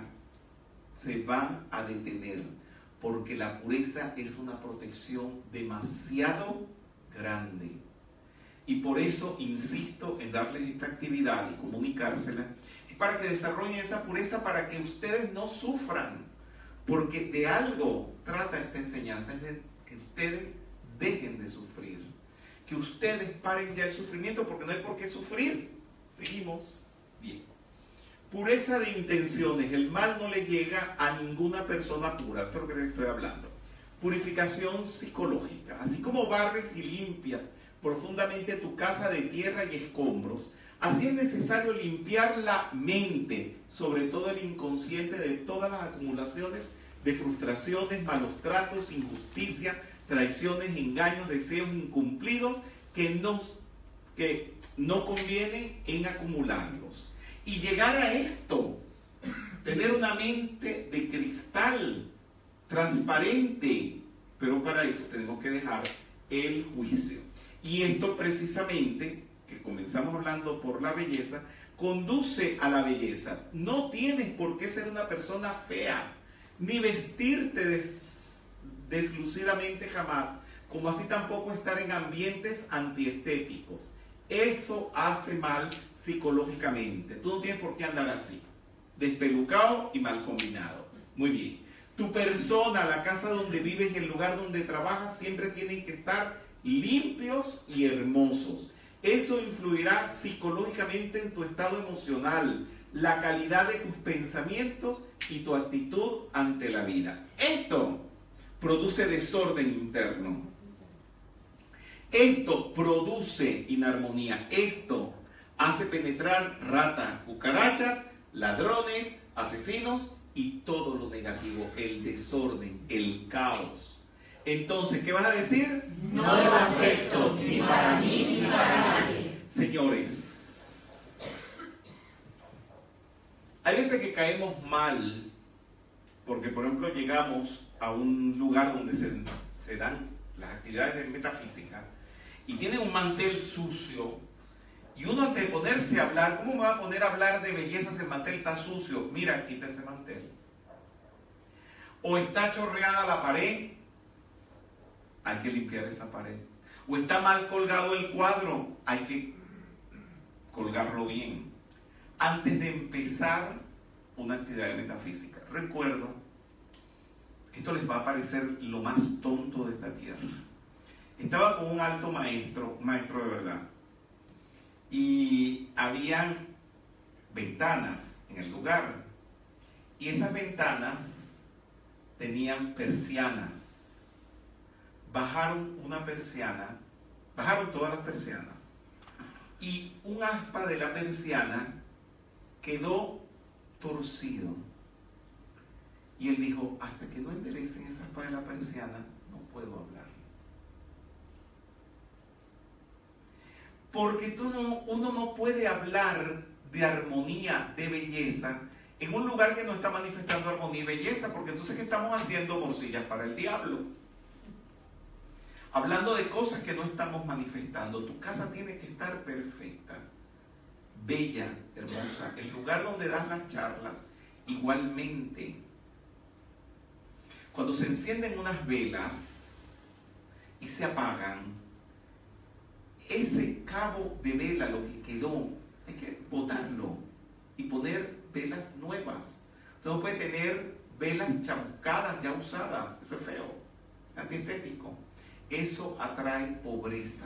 se van a detener, porque la pureza es una protección demasiado grande. Y por eso insisto en darles esta actividad y comunicársela, es para que desarrollen esa pureza, para que ustedes no sufran, porque de algo trata esta enseñanza, es de que ustedes dejen de sufrir, que ustedes paren ya el sufrimiento, porque no hay por qué sufrir. Seguimos. Bien. Pureza de intenciones. El mal no le llega a ninguna persona pura. Esto es lo que les estoy hablando. Purificación psicológica. Así como barres y limpias profundamente tu casa de tierra y escombros, así es necesario limpiar la mente, sobre todo el inconsciente, de todas las acumulaciones de frustraciones, malos tratos, injusticia, traiciones, engaños, deseos incumplidos que no, que no conviene en acumularlos. Y llegar a esto, tener una mente de cristal, transparente, pero para eso tenemos que dejar el juicio. Y esto precisamente, que comenzamos hablando por la belleza, conduce a la belleza. No tienes por qué ser una persona fea, ni vestirte des, deslucidamente jamás, como así tampoco estar en ambientes antiestéticos. Eso hace mal psicológicamente. Tú no tienes por qué andar así, despelucado y mal combinado. Muy bien. Tu persona, la casa donde vives y el lugar donde trabajas siempre tienen que estar limpios y hermosos. Eso influirá psicológicamente en tu estado emocional, la calidad de tus pensamientos y tu actitud ante la vida. Esto produce desorden interno. Esto produce inarmonía. Esto hace penetrar ratas, cucarachas, ladrones, asesinos y todo lo negativo, el desorden, el caos. Entonces, ¿qué vas a decir? No lo acepto, ni para mí ni para nadie. Señores, hay veces que caemos mal, porque por ejemplo llegamos a un lugar donde se, se dan las actividades de metafísica y tienen un mantel sucio, y uno antes de ponerse a hablar, ¿cómo me va a poner a hablar de belleza si el mantel está sucio? Mira, quita ese mantel. O está chorreada la pared, hay que limpiar esa pared. O está mal colgado el cuadro, hay que colgarlo bien. Antes de empezar una actividad de metafísica, recuerdo, esto les va a parecer lo más tonto de esta tierra. Estaba con un alto maestro, un maestro de verdad, y habían ventanas en el lugar, y esas ventanas tenían persianas. Bajaron una persiana, bajaron todas las persianas, y un aspa de la persiana quedó torcido. Y él dijo, hasta que no enderecen esa aspa de la persiana, no puedo hablar. Porque tú no, uno no puede hablar de armonía, de belleza, en un lugar que no está manifestando armonía y belleza, porque entonces ¿qué estamos haciendo? Morcillas para el diablo. Hablando de cosas que no estamos manifestando. Tu casa tiene que estar perfecta, bella, hermosa. El lugar donde das las charlas, igualmente. Cuando se encienden unas velas y se apagan, ese cabo de vela, lo que quedó, hay que botarlo y poner velas nuevas. Entonces puede tener velas chamuscadas, ya usadas. Eso es feo, antiestético. eso atrae pobreza.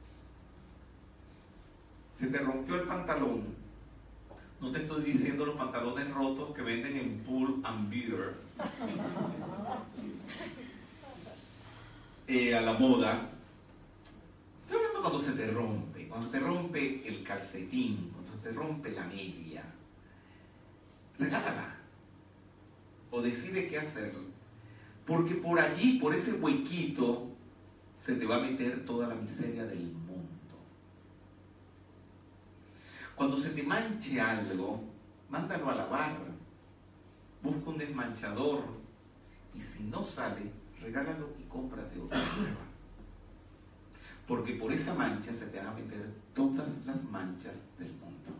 Se te rompió el pantalón. No te estoy diciendo los pantalones rotos que venden en Pull and Beer. Eh, a la moda. Estoy hablando cuando se te rompe, cuando te rompe el calcetín, cuando se te rompe la media. Regálala. O decide qué hacer. Porque por allí, por ese huequito, se te va a meter toda la miseria del mundo. Cuando se te manche algo, mándalo a lavar. Busca un desmanchador. Y si no sale, regálalo y cómprate otra nueva. Porque por esa mancha se te van a meter todas las manchas del mundo.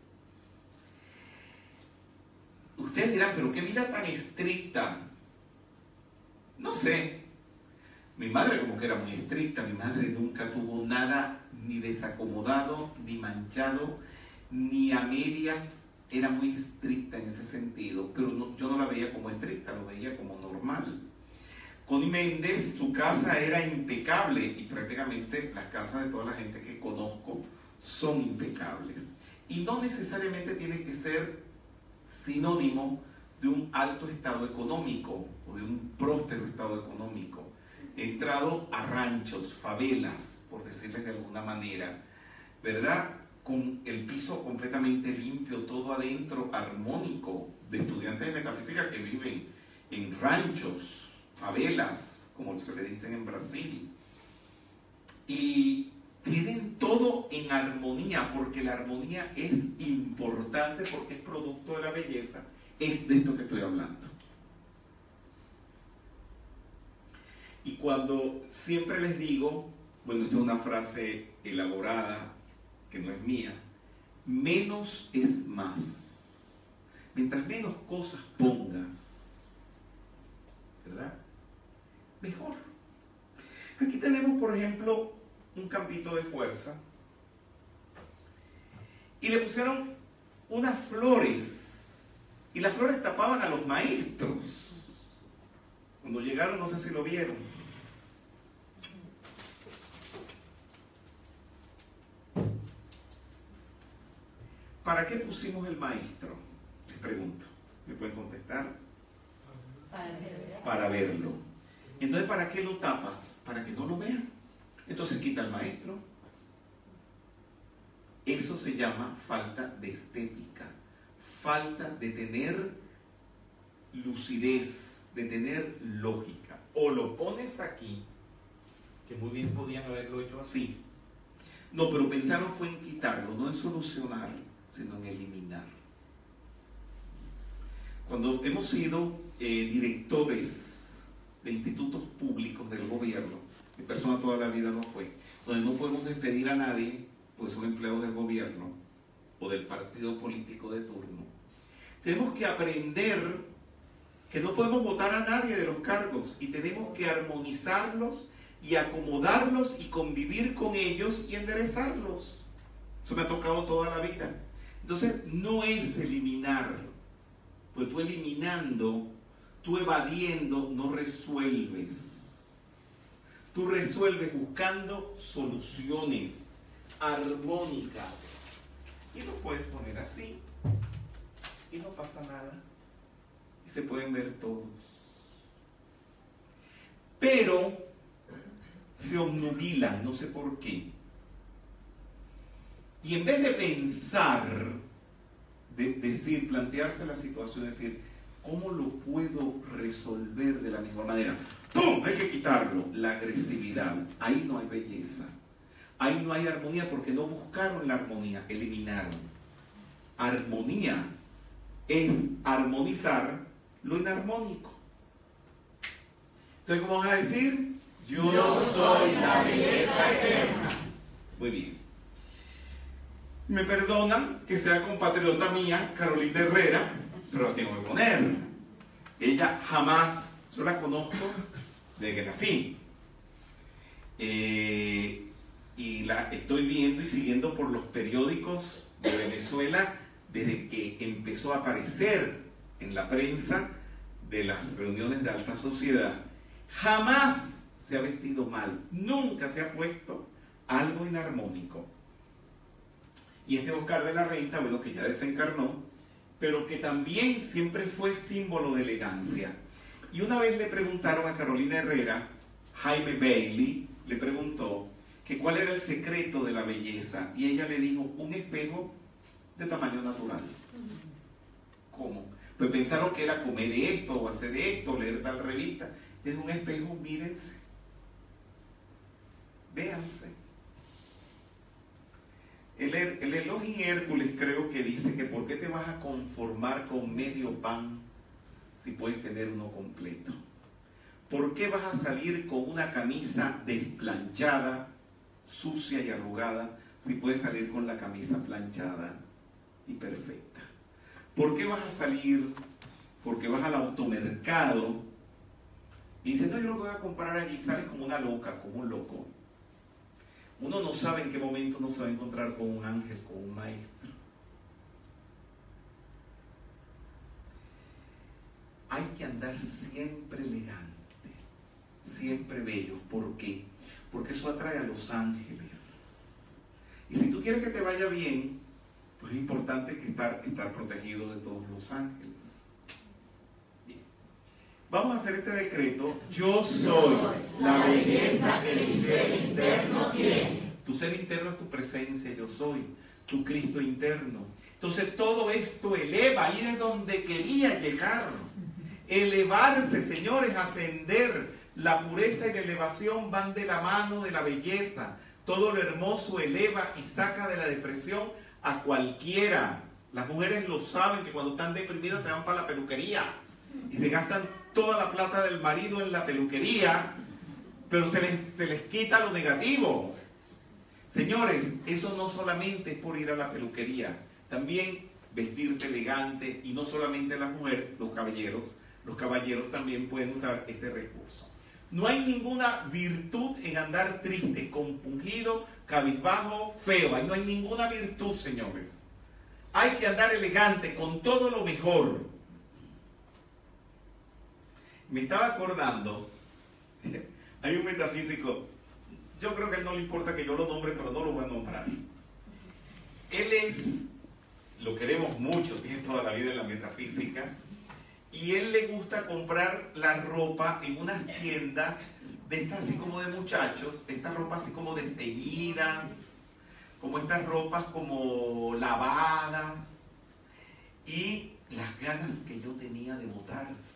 Ustedes dirán, pero qué vida tan estricta. No sé. Mi madre como que era muy estricta. Mi madre nunca tuvo nada ni desacomodado, ni manchado, ni a medias. Era muy estricta en ese sentido, pero no, yo no la veía como estricta, lo veía como normal. Connie Méndez, su casa era impecable y prácticamente las casas de toda la gente que conozco son impecables. Y no necesariamente tiene que ser sinónimo de un alto estado económico o de un próspero estado económico. He entrado a ranchos, favelas, por decirles de alguna manera, ¿verdad? Con el piso completamente limpio, todo adentro, armónico, de estudiantes de metafísica que viven en ranchos, favelas, como se le dicen en Brasil. Y tienen todo en armonía, porque la armonía es importante, porque es producto de la belleza. Es de esto que estoy hablando. Y cuando siempre les digo, bueno, esta es una frase elaborada, que no es mía, menos es más. Mientras menos cosas pongas, ¿verdad? Mejor. Aquí tenemos, por ejemplo, un campito de fuerza y le pusieron unas flores y las flores tapaban a los maestros. Cuando llegaron, no sé si lo vieron. ¿Para qué pusimos el maestro? Les pregunto. ¿Me pueden contestar? Para verlo. Para verlo. Entonces, ¿para qué lo tapas? Para que no lo vean. Entonces quita el maestro. Eso se llama falta de estética. Falta de tener lucidez, de tener lógica. O lo pones aquí, que muy bien podían haberlo hecho así. No, pero pensaron fue en quitarlo, no en solucionarlo, sino en eliminar. Cuando hemos sido eh, directores de institutos públicos del gobierno, mi persona toda la vida no fue, donde no podemos despedir a nadie, pues son empleados del gobierno o del partido político de turno. Tenemos que aprender que no podemos votar a nadie de los cargos y tenemos que armonizarlos y acomodarlos y convivir con ellos y enderezarlos. Eso me ha tocado toda la vida. Entonces, no es eliminar, pues tú eliminando, tú evadiendo, no resuelves. Tú resuelves buscando soluciones armónicas. Y lo puedes poner así, y no pasa nada. Y se pueden ver todos. Pero se obnubilan, no sé por qué. Y en vez de pensar, de decir, plantearse la situación, decir, ¿cómo lo puedo resolver de la mejor manera? ¡Pum! Hay que quitarlo. La agresividad. Ahí no hay belleza. Ahí no hay armonía porque no buscaron la armonía, eliminaron. Armonía es armonizar lo inarmónico. Entonces, ¿cómo van a decir? Yo, Yo soy la belleza eterna. Muy bien. Me perdonan que sea compatriota mía, Carolina Herrera, pero la tengo que poner. Ella jamás, yo la conozco desde que nací. Eh, y la estoy viendo y siguiendo por los periódicos de Venezuela desde que empezó a aparecer en la prensa de las reuniones de alta sociedad. Jamás se ha vestido mal, nunca se ha puesto algo inarmónico. Y este Oscar de la Renta, bueno, que ya desencarnó, pero que también siempre fue símbolo de elegancia. Y una vez le preguntaron a Carolina Herrera, Jaime Bailey le preguntó que cuál era el secreto de la belleza, y ella le dijo, un espejo de tamaño natural. ¿Cómo? Pues pensaron que era comer esto, o hacer esto, leer tal revista. Es un espejo, mírense, véanse. El, el Elohim Hércules creo que dice que ¿por qué te vas a conformar con medio pan si puedes tener uno completo? ¿Por qué vas a salir con una camisa desplanchada, sucia y arrugada, si puedes salir con la camisa planchada y perfecta? ¿Por qué vas a salir? Porque vas al automercado y dices, no, yo lo voy a comprar allí, sales como una loca, como un loco. Uno no sabe en qué momento uno se va a encontrar con un ángel, con un maestro. Hay que andar siempre elegante, siempre bellos. ¿Por qué? Porque eso atrae a los ángeles. Y si tú quieres que te vaya bien, pues es importante que estar, estar protegido de todos los ángeles. Bien. Vamos a hacer este decreto. Yo soy la belleza que mi ser interno tiene. Tu ser interno es tu presencia, yo soy tu Cristo interno. Entonces todo esto eleva, ahí es donde quería llegar. Elevarse, señores, ascender. La pureza y la elevación van de la mano de la belleza. Todo lo hermoso eleva y saca de la depresión a cualquiera. Las mujeres lo saben, que cuando están deprimidas se van para la peluquería y se gastan toda la plata del marido en la peluquería, pero se les, se les quita lo negativo. Señores, eso no solamente es por ir a la peluquería, también vestirte elegante, y no solamente las mujeres, los caballeros, los caballeros también pueden usar este recurso. No hay ninguna virtud en andar triste, compungido, cabizbajo, feo. Ahí no hay ninguna virtud, señores. Hay que andar elegante, con todo lo mejor. Me estaba acordando, hay un metafísico, yo creo que a él no le importa que yo lo nombre, pero no lo voy a nombrar. Él es, lo queremos mucho, tiene toda la vida en la metafísica, y él le gusta comprar la ropa en unas tiendas de estas así como de muchachos, estas ropas así como desteñidas, como estas ropas como lavadas, y las ganas que yo tenía de botársela.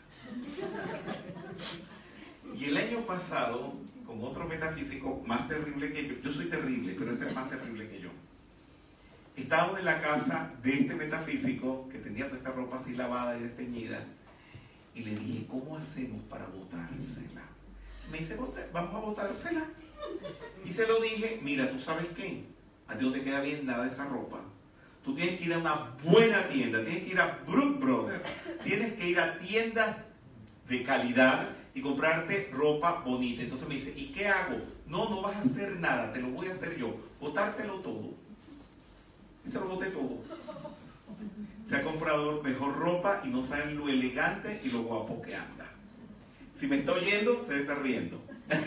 Y el año pasado, con otro metafísico más terrible que yo, yo soy terrible, pero este es más terrible que yo, estábamos en la casa de este metafísico que tenía toda esta ropa así lavada y desteñida, y le dije, ¿cómo hacemos para botársela? Me dice, vamos a botársela. Y se lo dije, mira, ¿tú sabes qué? A ti no te queda bien nada de esa ropa. Tú tienes que ir a una buena tienda, tienes que ir a Brook Brothers, tienes que ir a tiendas de calidad y comprarte ropa bonita. Entonces me dice, ¿y qué hago? No, no vas a hacer nada, te lo voy a hacer yo, botártelo todo. Y se lo boté todo. Se ha comprado mejor ropa y no saben lo elegante y lo guapo que anda. Si me está oyendo, se está riendo.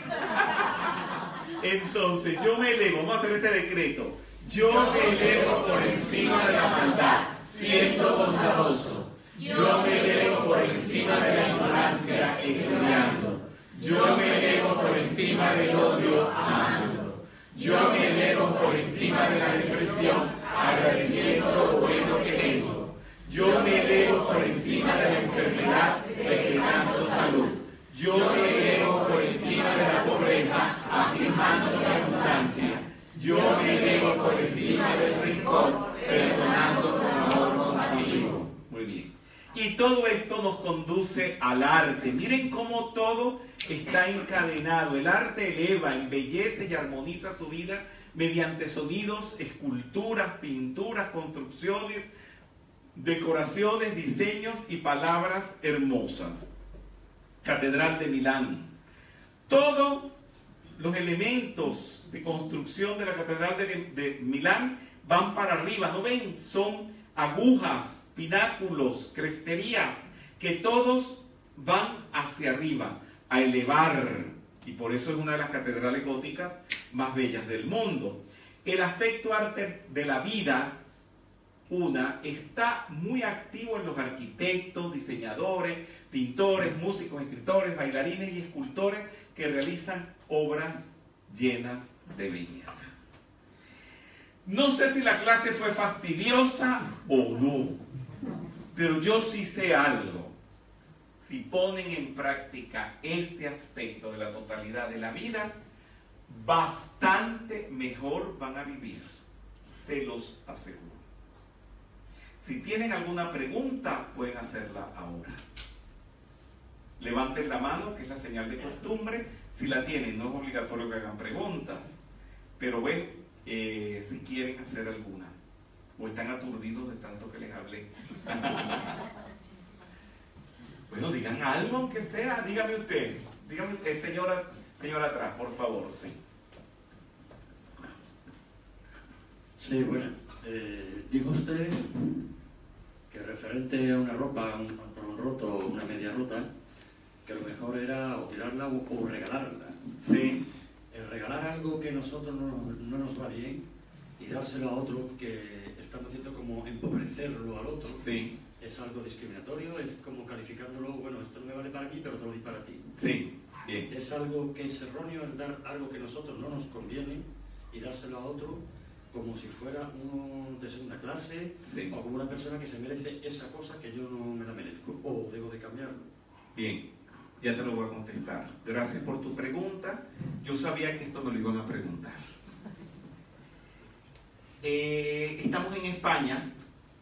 Entonces yo me elevo, vamos a hacer este decreto. Yo me elevo por encima de la maldad, siendo bondadoso. Yo me elevo por encima de la ignorancia, estudiando. Yo me elevo por encima del odio, amando. Yo me elevo por encima de la depresión, agradeciendo lo bueno que tengo. Yo me elevo por encima de la enfermedad, decretando salud. Yo me elevo por encima de la pobreza, afirmando la abundancia. Yo me elevo por encima del rencor, perdonando con amor compasivo. Muy bien. Y todo esto nos conduce al arte. Miren cómo todo está encadenado. El arte eleva, embellece y armoniza su vida mediante sonidos, esculturas, pinturas, construcciones, decoraciones, diseños y palabras hermosas. Catedral de Milán. Todos los elementos de construcción de la Catedral de, de Milán van para arriba, ¿no ven? Son agujas, pináculos, cresterías, que todos van hacia arriba, a elevar Y por eso es una de las catedrales góticas más bellas del mundo. El aspecto arte de la vida, una, está muy activo en los arquitectos, diseñadores, pintores, músicos, escritores, bailarines y escultores que realizan obras llenas de belleza. No sé si la clase fue fastidiosa o no, pero yo sí sé algo. Si ponen en práctica este aspecto de la totalidad de la vida, bastante mejor van a vivir, se los aseguro. Si tienen alguna pregunta, pueden hacerla ahora. Levanten la mano, que es la señal de costumbre. Si la tienen, no es obligatorio que hagan preguntas, pero bueno, eh, si quieren hacer alguna, o están aturdidos de tanto que les hablé. Bueno, digan algo aunque sea, dígame usted, dígame usted, señora, señora atrás, por favor, sí. Sí, bueno, eh, dijo usted que referente a una ropa, un pantalón roto o una media rota, que lo mejor era o tirarla o, o regalarla. Sí. El regalar algo que a nosotros no, no nos va bien y dárselo a otro que estamos haciendo como empobrecerlo al otro. Sí. Es algo discriminatorio, es como calificándolo, bueno, esto no me vale para mí, pero te lo doy para ti. Sí, bien. Es algo que es erróneo, el dar algo que a nosotros no nos conviene y dárselo a otro como si fuera uno de segunda clase, sí, o como una persona que se merece esa cosa que yo no me la merezco, o debo de cambiarlo. Bien, ya te lo voy a contestar. Gracias por tu pregunta. Yo sabía que esto me lo iban a preguntar. Eh, estamos en España.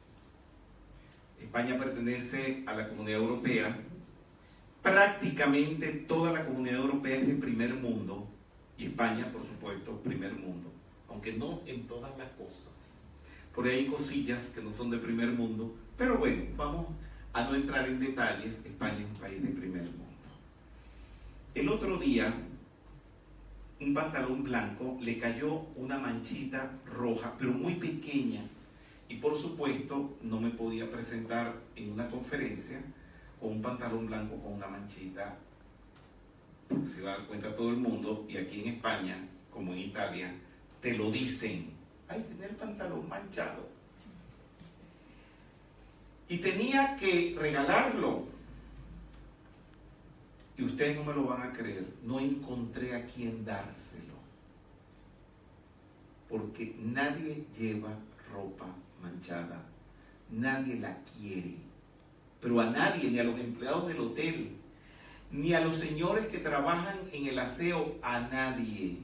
España pertenece a la Comunidad Europea. Prácticamente toda la Comunidad Europea es de primer mundo, y España, por supuesto, primer mundo, aunque no en todas las cosas. Por ahí hay cosillas que no son de primer mundo, pero bueno, vamos a no entrar en detalles. España es un país de primer mundo. El otro día, un pantalón blanco le cayó una manchita roja, pero muy pequeña. Y por supuesto, no me podía presentar en una conferencia con un pantalón blanco con una manchita, porque se va a dar cuenta todo el mundo, y aquí en España, como en Italia, te lo dicen. Ay, tener el pantalón manchado. Y tenía que regalarlo. Y ustedes no me lo van a creer, no encontré a quién dárselo. Porque nadie lleva ropa manchada, nadie la quiere, pero a nadie, ni a los empleados del hotel, ni a los señores que trabajan en el aseo, a nadie.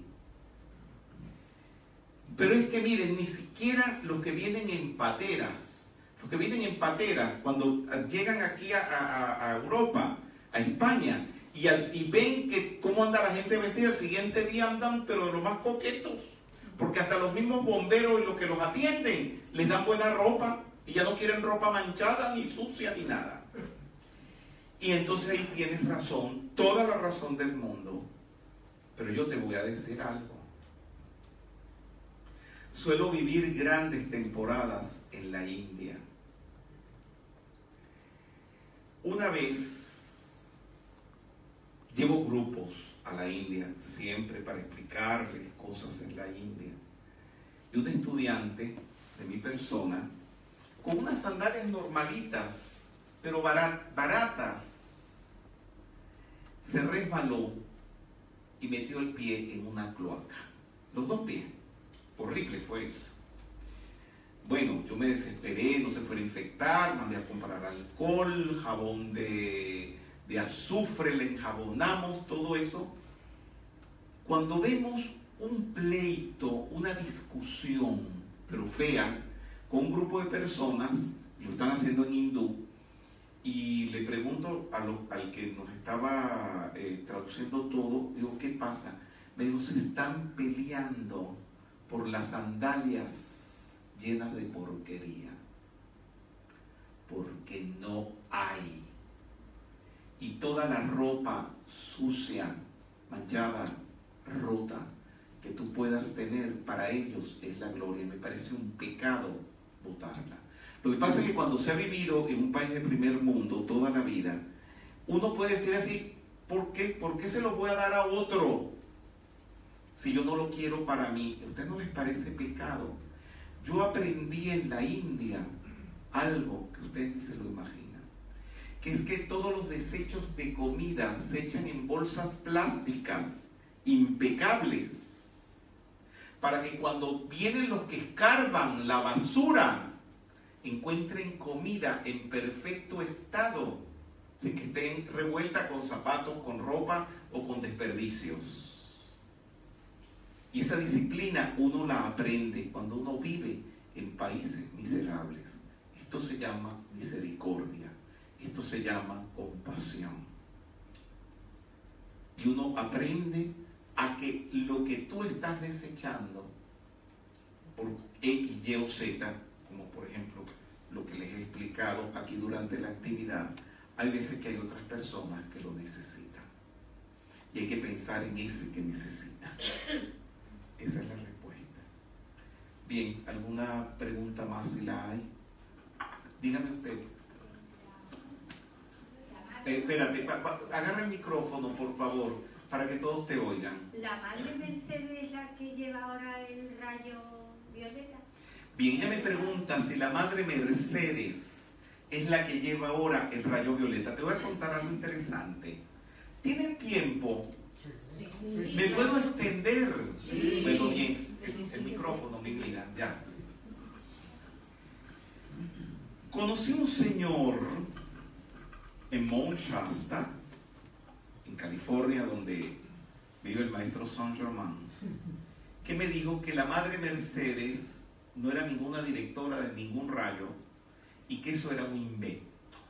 Pero es que miren, ni siquiera los que vienen en pateras, los que vienen en pateras, cuando llegan aquí a, a, a Europa, a España, y, al, y ven que cómo anda la gente vestida, el siguiente día andan pero de lo más coquetos. Porque hasta los mismos bomberos y los que los atienden les dan buena ropa y ya no quieren ropa manchada, ni sucia, ni nada. Y entonces ahí tienes razón, toda la razón del mundo. Pero yo te voy a decir algo. Suelo vivir grandes temporadas en la India. Una vez llevo grupos a la India, siempre para explicarles cosas en la India. Y un estudiante de mi persona, con unas sandalias normalitas, pero barat, baratas, se resbaló y metió el pie en una cloaca. Los dos pies. Horrible fue eso. Bueno, yo me desesperé, no se fuera a infectar, mandé a comprar alcohol, jabón de... de azufre, le enjabonamos, todo eso. Cuando vemos un pleito, una discusión, pero fea, con un grupo de personas, lo están haciendo en hindú, y le pregunto a lo, al que nos estaba eh, traduciendo todo, digo, ¿qué pasa? Me dijo, se están peleando por las sandalias llenas de porquería, porque no hay. Y toda la ropa sucia, manchada, rota, que tú puedas tener, para ellos es la gloria. Me parece un pecado botarla. Lo que pasa es que cuando se ha vivido en un país de primer mundo toda la vida, uno puede decir así, ¿Por qué? ¿Por qué se lo voy a dar a otro si yo no lo quiero para mí? ¿A ustedes no les parece pecado? Yo aprendí en la India algo que ustedes ni se lo imaginan, que es que todos los desechos de comida se echan en bolsas plásticas impecables, para que cuando vienen los que escarban la basura, encuentren comida en perfecto estado, sin que estén revuelta con zapatos, con ropa o con desperdicios. Y esa disciplina uno la aprende cuando uno vive en países miserables. Esto se llama misericordia, esto se llama compasión. Y uno aprende a que lo que tú estás desechando por X, Y o Z, como por ejemplo lo que les he explicado aquí durante la actividad, hay veces que hay otras personas que lo necesitan. Y hay que pensar en ese que necesita. Esa es la respuesta. Bien, ¿alguna pregunta más si la hay? Dígame usted. Eh, espérate, pa, pa, agarra el micrófono, por favor, para que todos te oigan. ¿La madre Mercedes es la que lleva ahora el rayo violeta? Bien, ella me pregunta si la madre Mercedes es la que lleva ahora el rayo violeta. Te voy a contar algo interesante. ¿Tienen tiempo? Sí. ¿Me puedo extender? Sí. Bueno, bien, el, el micrófono, mi vida, ya. Conocí un señor en Mount Shasta, en California, donde vive el maestro Saint Germain, que me dijo que la madre Mercedes no era ninguna directora de ningún rayo y que eso era un invento.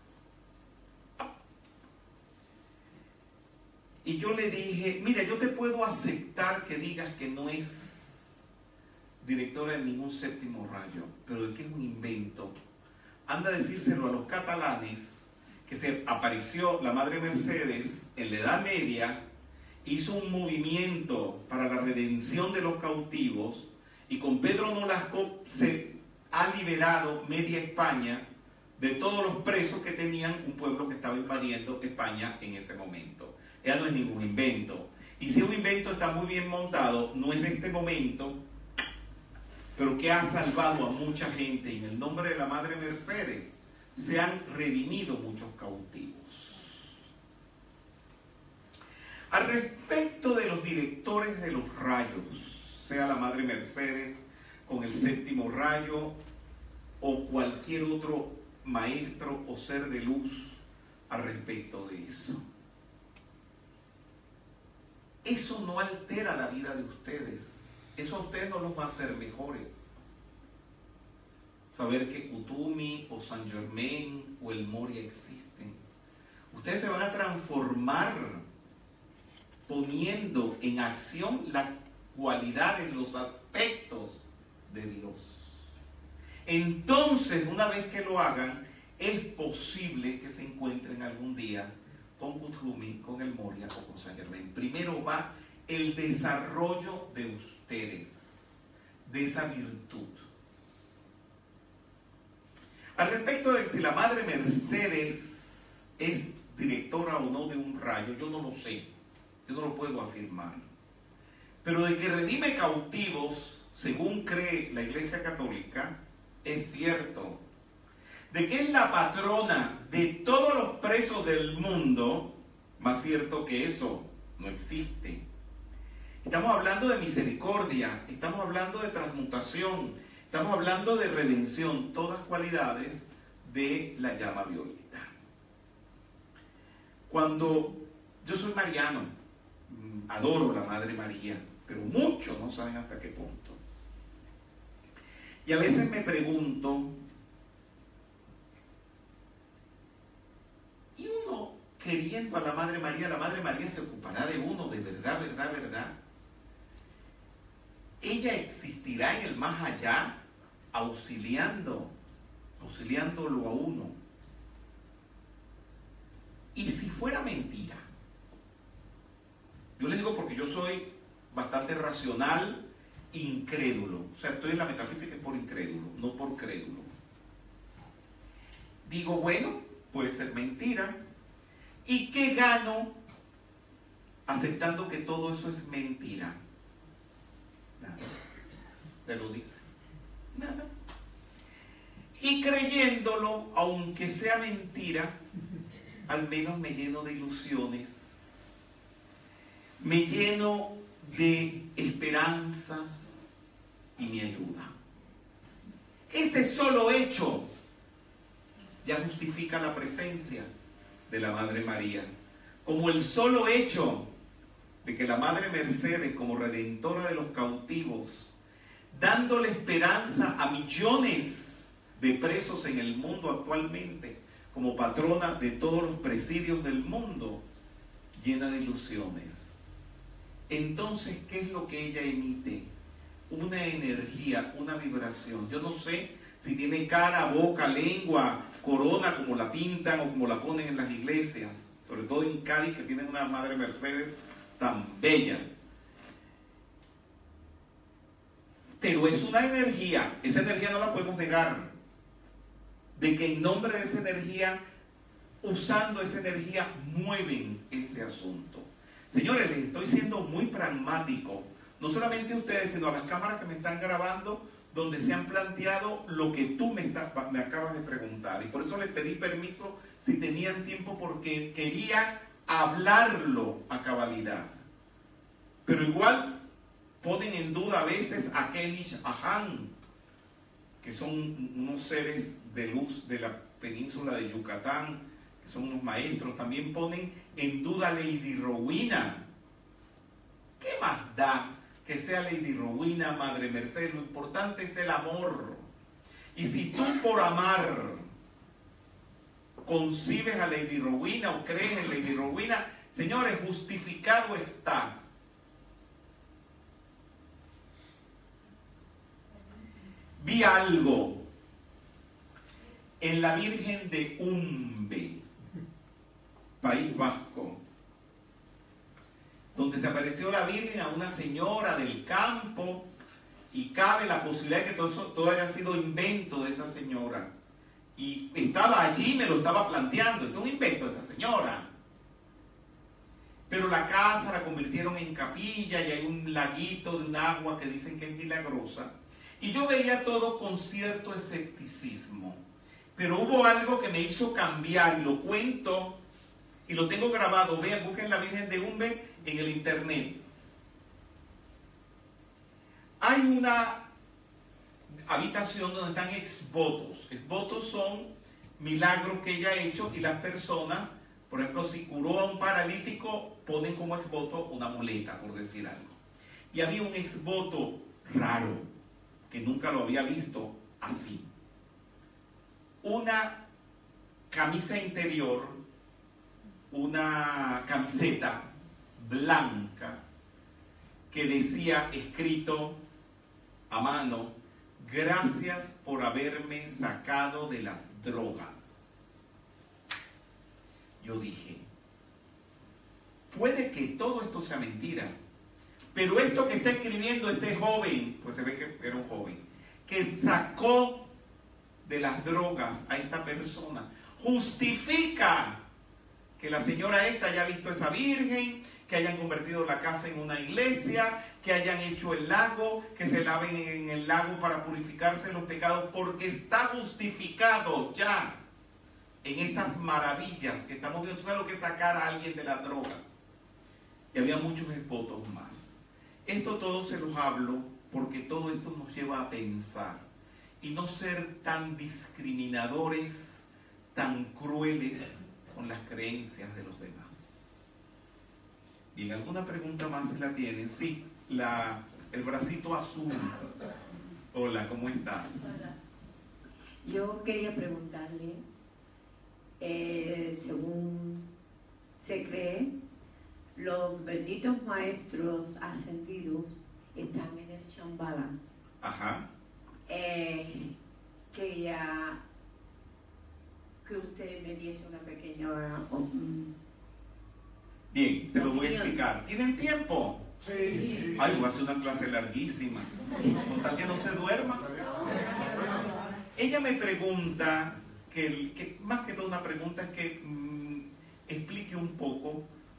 Y yo le dije, mira, yo te puedo aceptar que digas que no es directora de ningún séptimo rayo, pero de que es un invento. Anda a decírselo a los catalanes que se apareció la madre Mercedes en la Edad Media, hizo un movimiento para la redención de los cautivos y con Pedro Nolasco se ha liberado media España de todos los presos que tenían un pueblo que estaba invadiendo España en ese momento. Ella no es ningún invento. Y si un invento está muy bien montado, no es de este momento, pero que ha salvado a mucha gente. Y en el nombre de la madre Mercedes se han redimido muchos cautivos. Al respecto de los directores de los rayos, sea la madre Mercedes con el séptimo rayo o cualquier otro maestro o ser de luz al respecto de eso. Eso no altera la vida de ustedes. Eso a ustedes no los va a hacer mejores. Saber que Kuthumi o Saint Germain o el Moria existen. Ustedes se van a transformar poniendo en acción las cualidades, los aspectos de Dios. Entonces, una vez que lo hagan, es posible que se encuentren algún día con Kuthumi, con el Moria o con Saint Germain. Primero va el desarrollo de ustedes, de esa virtud. Al respecto de si la madre Mercedes es directora o no de un rayo, yo no lo sé, yo no lo puedo afirmar. Pero de que redime cautivos, según cree la Iglesia Católica, es cierto. De que es la patrona de todos los presos del mundo, más cierto que eso no existe. Estamos hablando de misericordia, estamos hablando de transmutación, estamos hablando de redención, todas cualidades de la llama violeta. Cuando yo soy mariano, adoro a la Madre María, pero muchos no saben hasta qué punto. Y a veces me pregunto, y uno queriendo a la Madre María, la Madre María se ocupará de uno, de verdad, verdad, verdad. Ella existirá en el más allá, auxiliando, auxiliándolo a uno. Y si fuera mentira, yo les digo porque yo soy bastante racional, incrédulo. O sea, estoy en la metafísica por incrédulo, no por crédulo. Digo, bueno, puede ser mentira. ¿Y qué gano aceptando que todo eso es mentira. Nada. Te lo dice. Nada. Y creyéndolo, aunque sea mentira, al menos me lleno de ilusiones, me lleno de esperanzas y me ayuda. Ese solo hecho ya justifica la presencia de la Madre María, como el solo hecho de que la Madre Mercedes, como redentora de los cautivos, dándole esperanza a millones de presos en el mundo actualmente, como patrona de todos los presidios del mundo, llena de ilusiones. Entonces, ¿qué es lo que ella emite? Una energía, una vibración. Yo no sé si tiene cara, boca, lengua, corona, como la pintan o como la ponen en las iglesias, sobre todo en Cádiz, que tienen una Madre Mercedes tan bella. Pero es una energía, esa energía no la podemos negar, de que en nombre de esa energía, usando esa energía, mueven ese asunto. Señores, les estoy siendo muy pragmático, no solamente a ustedes, sino a las cámaras que me están grabando, donde se han planteado lo que tú me, está, me acabas de preguntar. Y por eso les pedí permiso si tenían tiempo, porque quería hablarlo a cabalidad. Pero igual ponen en duda a veces a Kenish Ahan, que son unos seres de luz de la península de Yucatán, que son unos maestros. También ponen en duda a Lady Rowena. ¿Qué más da que sea Lady Rowena, Madre Mercedes? Lo importante es el amor. Y si tú por amar concibes a Lady Rowena o crees en Lady Rowena, señores, justificado está. Vi algo en la Virgen de Umbe, País Vasco, donde se apareció la Virgen a una señora del campo, y cabe la posibilidad de que todo, eso, todo haya sido invento de esa señora. Y estaba allí, me lo estaba planteando, esto es un invento de esta señora. Pero la casa la convirtieron en capilla y hay un laguito de un agua que dicen que es milagrosa. Y yo veía todo con cierto escepticismo. Pero hubo algo que me hizo cambiar, y lo cuento, y lo tengo grabado. Vean, busquen la Virgen de Umbe en el internet. Hay una habitación donde están exvotos. Exvotos son milagros que ella ha hecho, y las personas, por ejemplo, si curó a un paralítico, ponen como exvoto una muleta, por decir algo. Y había un exvoto raro, que nunca lo había visto así. Una camisa interior, una camiseta blanca, que decía, escrito a mano, gracias por haberme sacado de las drogas. Yo dije, puede que todo esto sea mentira, pero esto que está escribiendo este joven, pues se ve que era un joven, que sacó de las drogas a esta persona, justifica que la señora esta haya visto a esa virgen, que hayan convertido la casa en una iglesia, que hayan hecho el lago, que se laven en el lago para purificarse de los pecados, porque está justificado ya en esas maravillas que estamos viendo. ¿Tú sabes lo que es sacar a alguien de la droga? Y había muchos votos más. Esto todo se los hablo porque todo esto nos lleva a pensar y no ser tan discriminadores, tan crueles con las creencias de los demás. Bien, ¿alguna pregunta más si la tienen? Sí, la, el bracito azul. Hola, ¿cómo estás? Hola. Yo quería preguntarle, eh, según se cree, los benditos maestros ascendidos están en el Shambhala. Ajá. Eh, quería que usted me diese una pequeña... Um, Bien, te lo voy a explicar. ¿Tienen tiempo? Sí, sí. Ay, voy a hacer una clase larguísima. Con tal que no se duerma. Ella me pregunta, que, que más que toda una pregunta es que mmm, explique un poco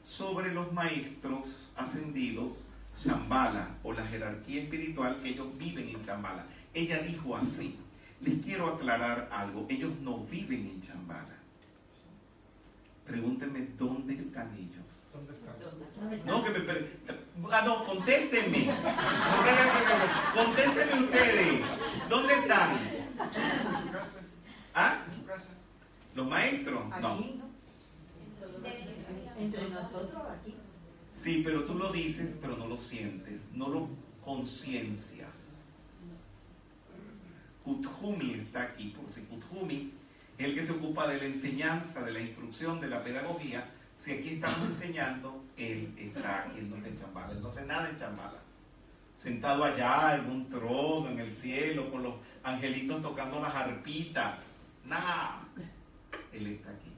sobre los maestros ascendidos Shambhala, o la jerarquía espiritual, que ellos viven en Shambhala. Ella dijo así: les quiero aclarar algo, ellos no viven en Shambhala. Pregúntenme dónde están ellos. ¿Dónde están? No, que me... Ah, no, contéstenme. Contéstenme ustedes. ¿Dónde están? ¿En su casa? ¿Ah? ¿En su casa? ¿Los maestros? No. Aquí, ¿no? Entre nosotros, aquí. Sí, pero tú lo dices, pero no lo sientes, no lo conciencias. Kuthumi está aquí, porque Kuthumi es el que se ocupa de la enseñanza, de la instrucción, de la pedagogía. Si aquí estamos enseñando, él está aquí, él no está en Shambhala, él no hace nada en Shambhala. Sentado allá en un trono, en el cielo, con los angelitos tocando las arpitas. Nada, él está aquí.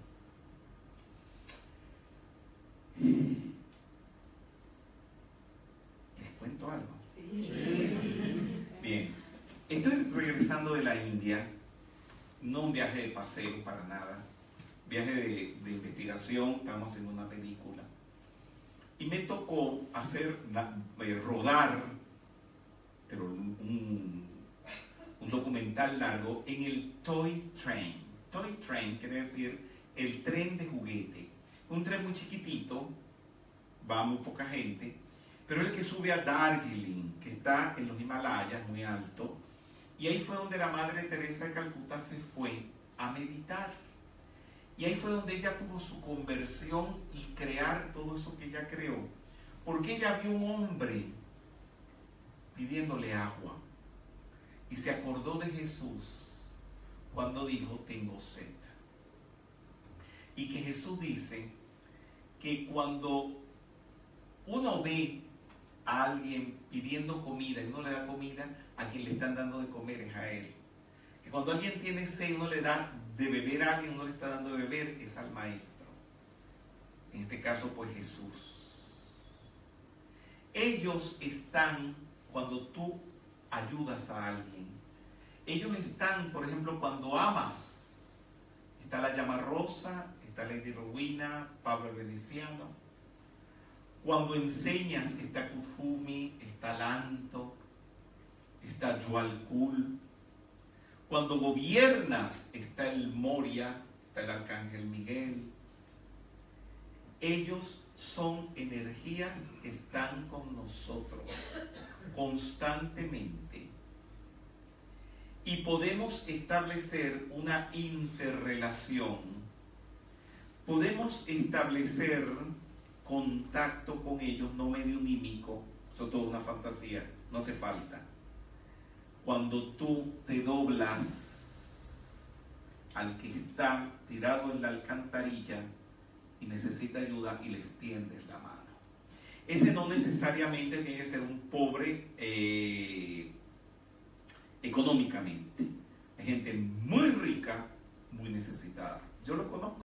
¿Les cuento algo? Sí. Bien, estoy regresando de la India, no un viaje de paseo para nada, viaje de, de investigación, estamos haciendo una película, y me tocó hacer, eh, rodar, pero un, un documental largo en el Toy Train. Toy Train quiere decir el tren de juguete, un tren muy chiquitito, va muy poca gente, pero el que sube a Darjeeling, que está en los Himalayas, muy alto, y ahí fue donde la Madre Teresa de Calcuta se fue a meditar. Y ahí fue donde ella tuvo su conversión y crear todo eso que ella creó. Porque ella vio un hombre pidiéndole agua y se acordó de Jesús cuando dijo: tengo sed. Y que Jesús dice que cuando uno ve a alguien pidiendo comida y uno le da comida, a quien le están dando de comer es a él. Que cuando alguien tiene sed y uno le da de beber a alguien, uno le está dando de beber es al maestro. En este caso, pues, Jesús. Ellos están cuando tú ayudas a alguien. Ellos están, por ejemplo, cuando amas. Está la llama rosa, está Lady Rowena, Pablo el Veneciano. Cuando enseñas está Kuthumi, está Lanto, está Jualkul. Cuando gobiernas está el Moria, está el Arcángel Miguel. Ellos son energías que están con nosotros constantemente. Y podemos establecer una interrelación. Podemos establecer contacto con ellos, no mediunímico, eso es toda una fantasía, no hace falta. Cuando tú te doblas al que está tirado en la alcantarilla y necesita ayuda y le extiendes la mano. Ese no necesariamente tiene que ser un pobre eh, económicamente. Hay gente muy rica, muy necesitada. Yo lo conozco.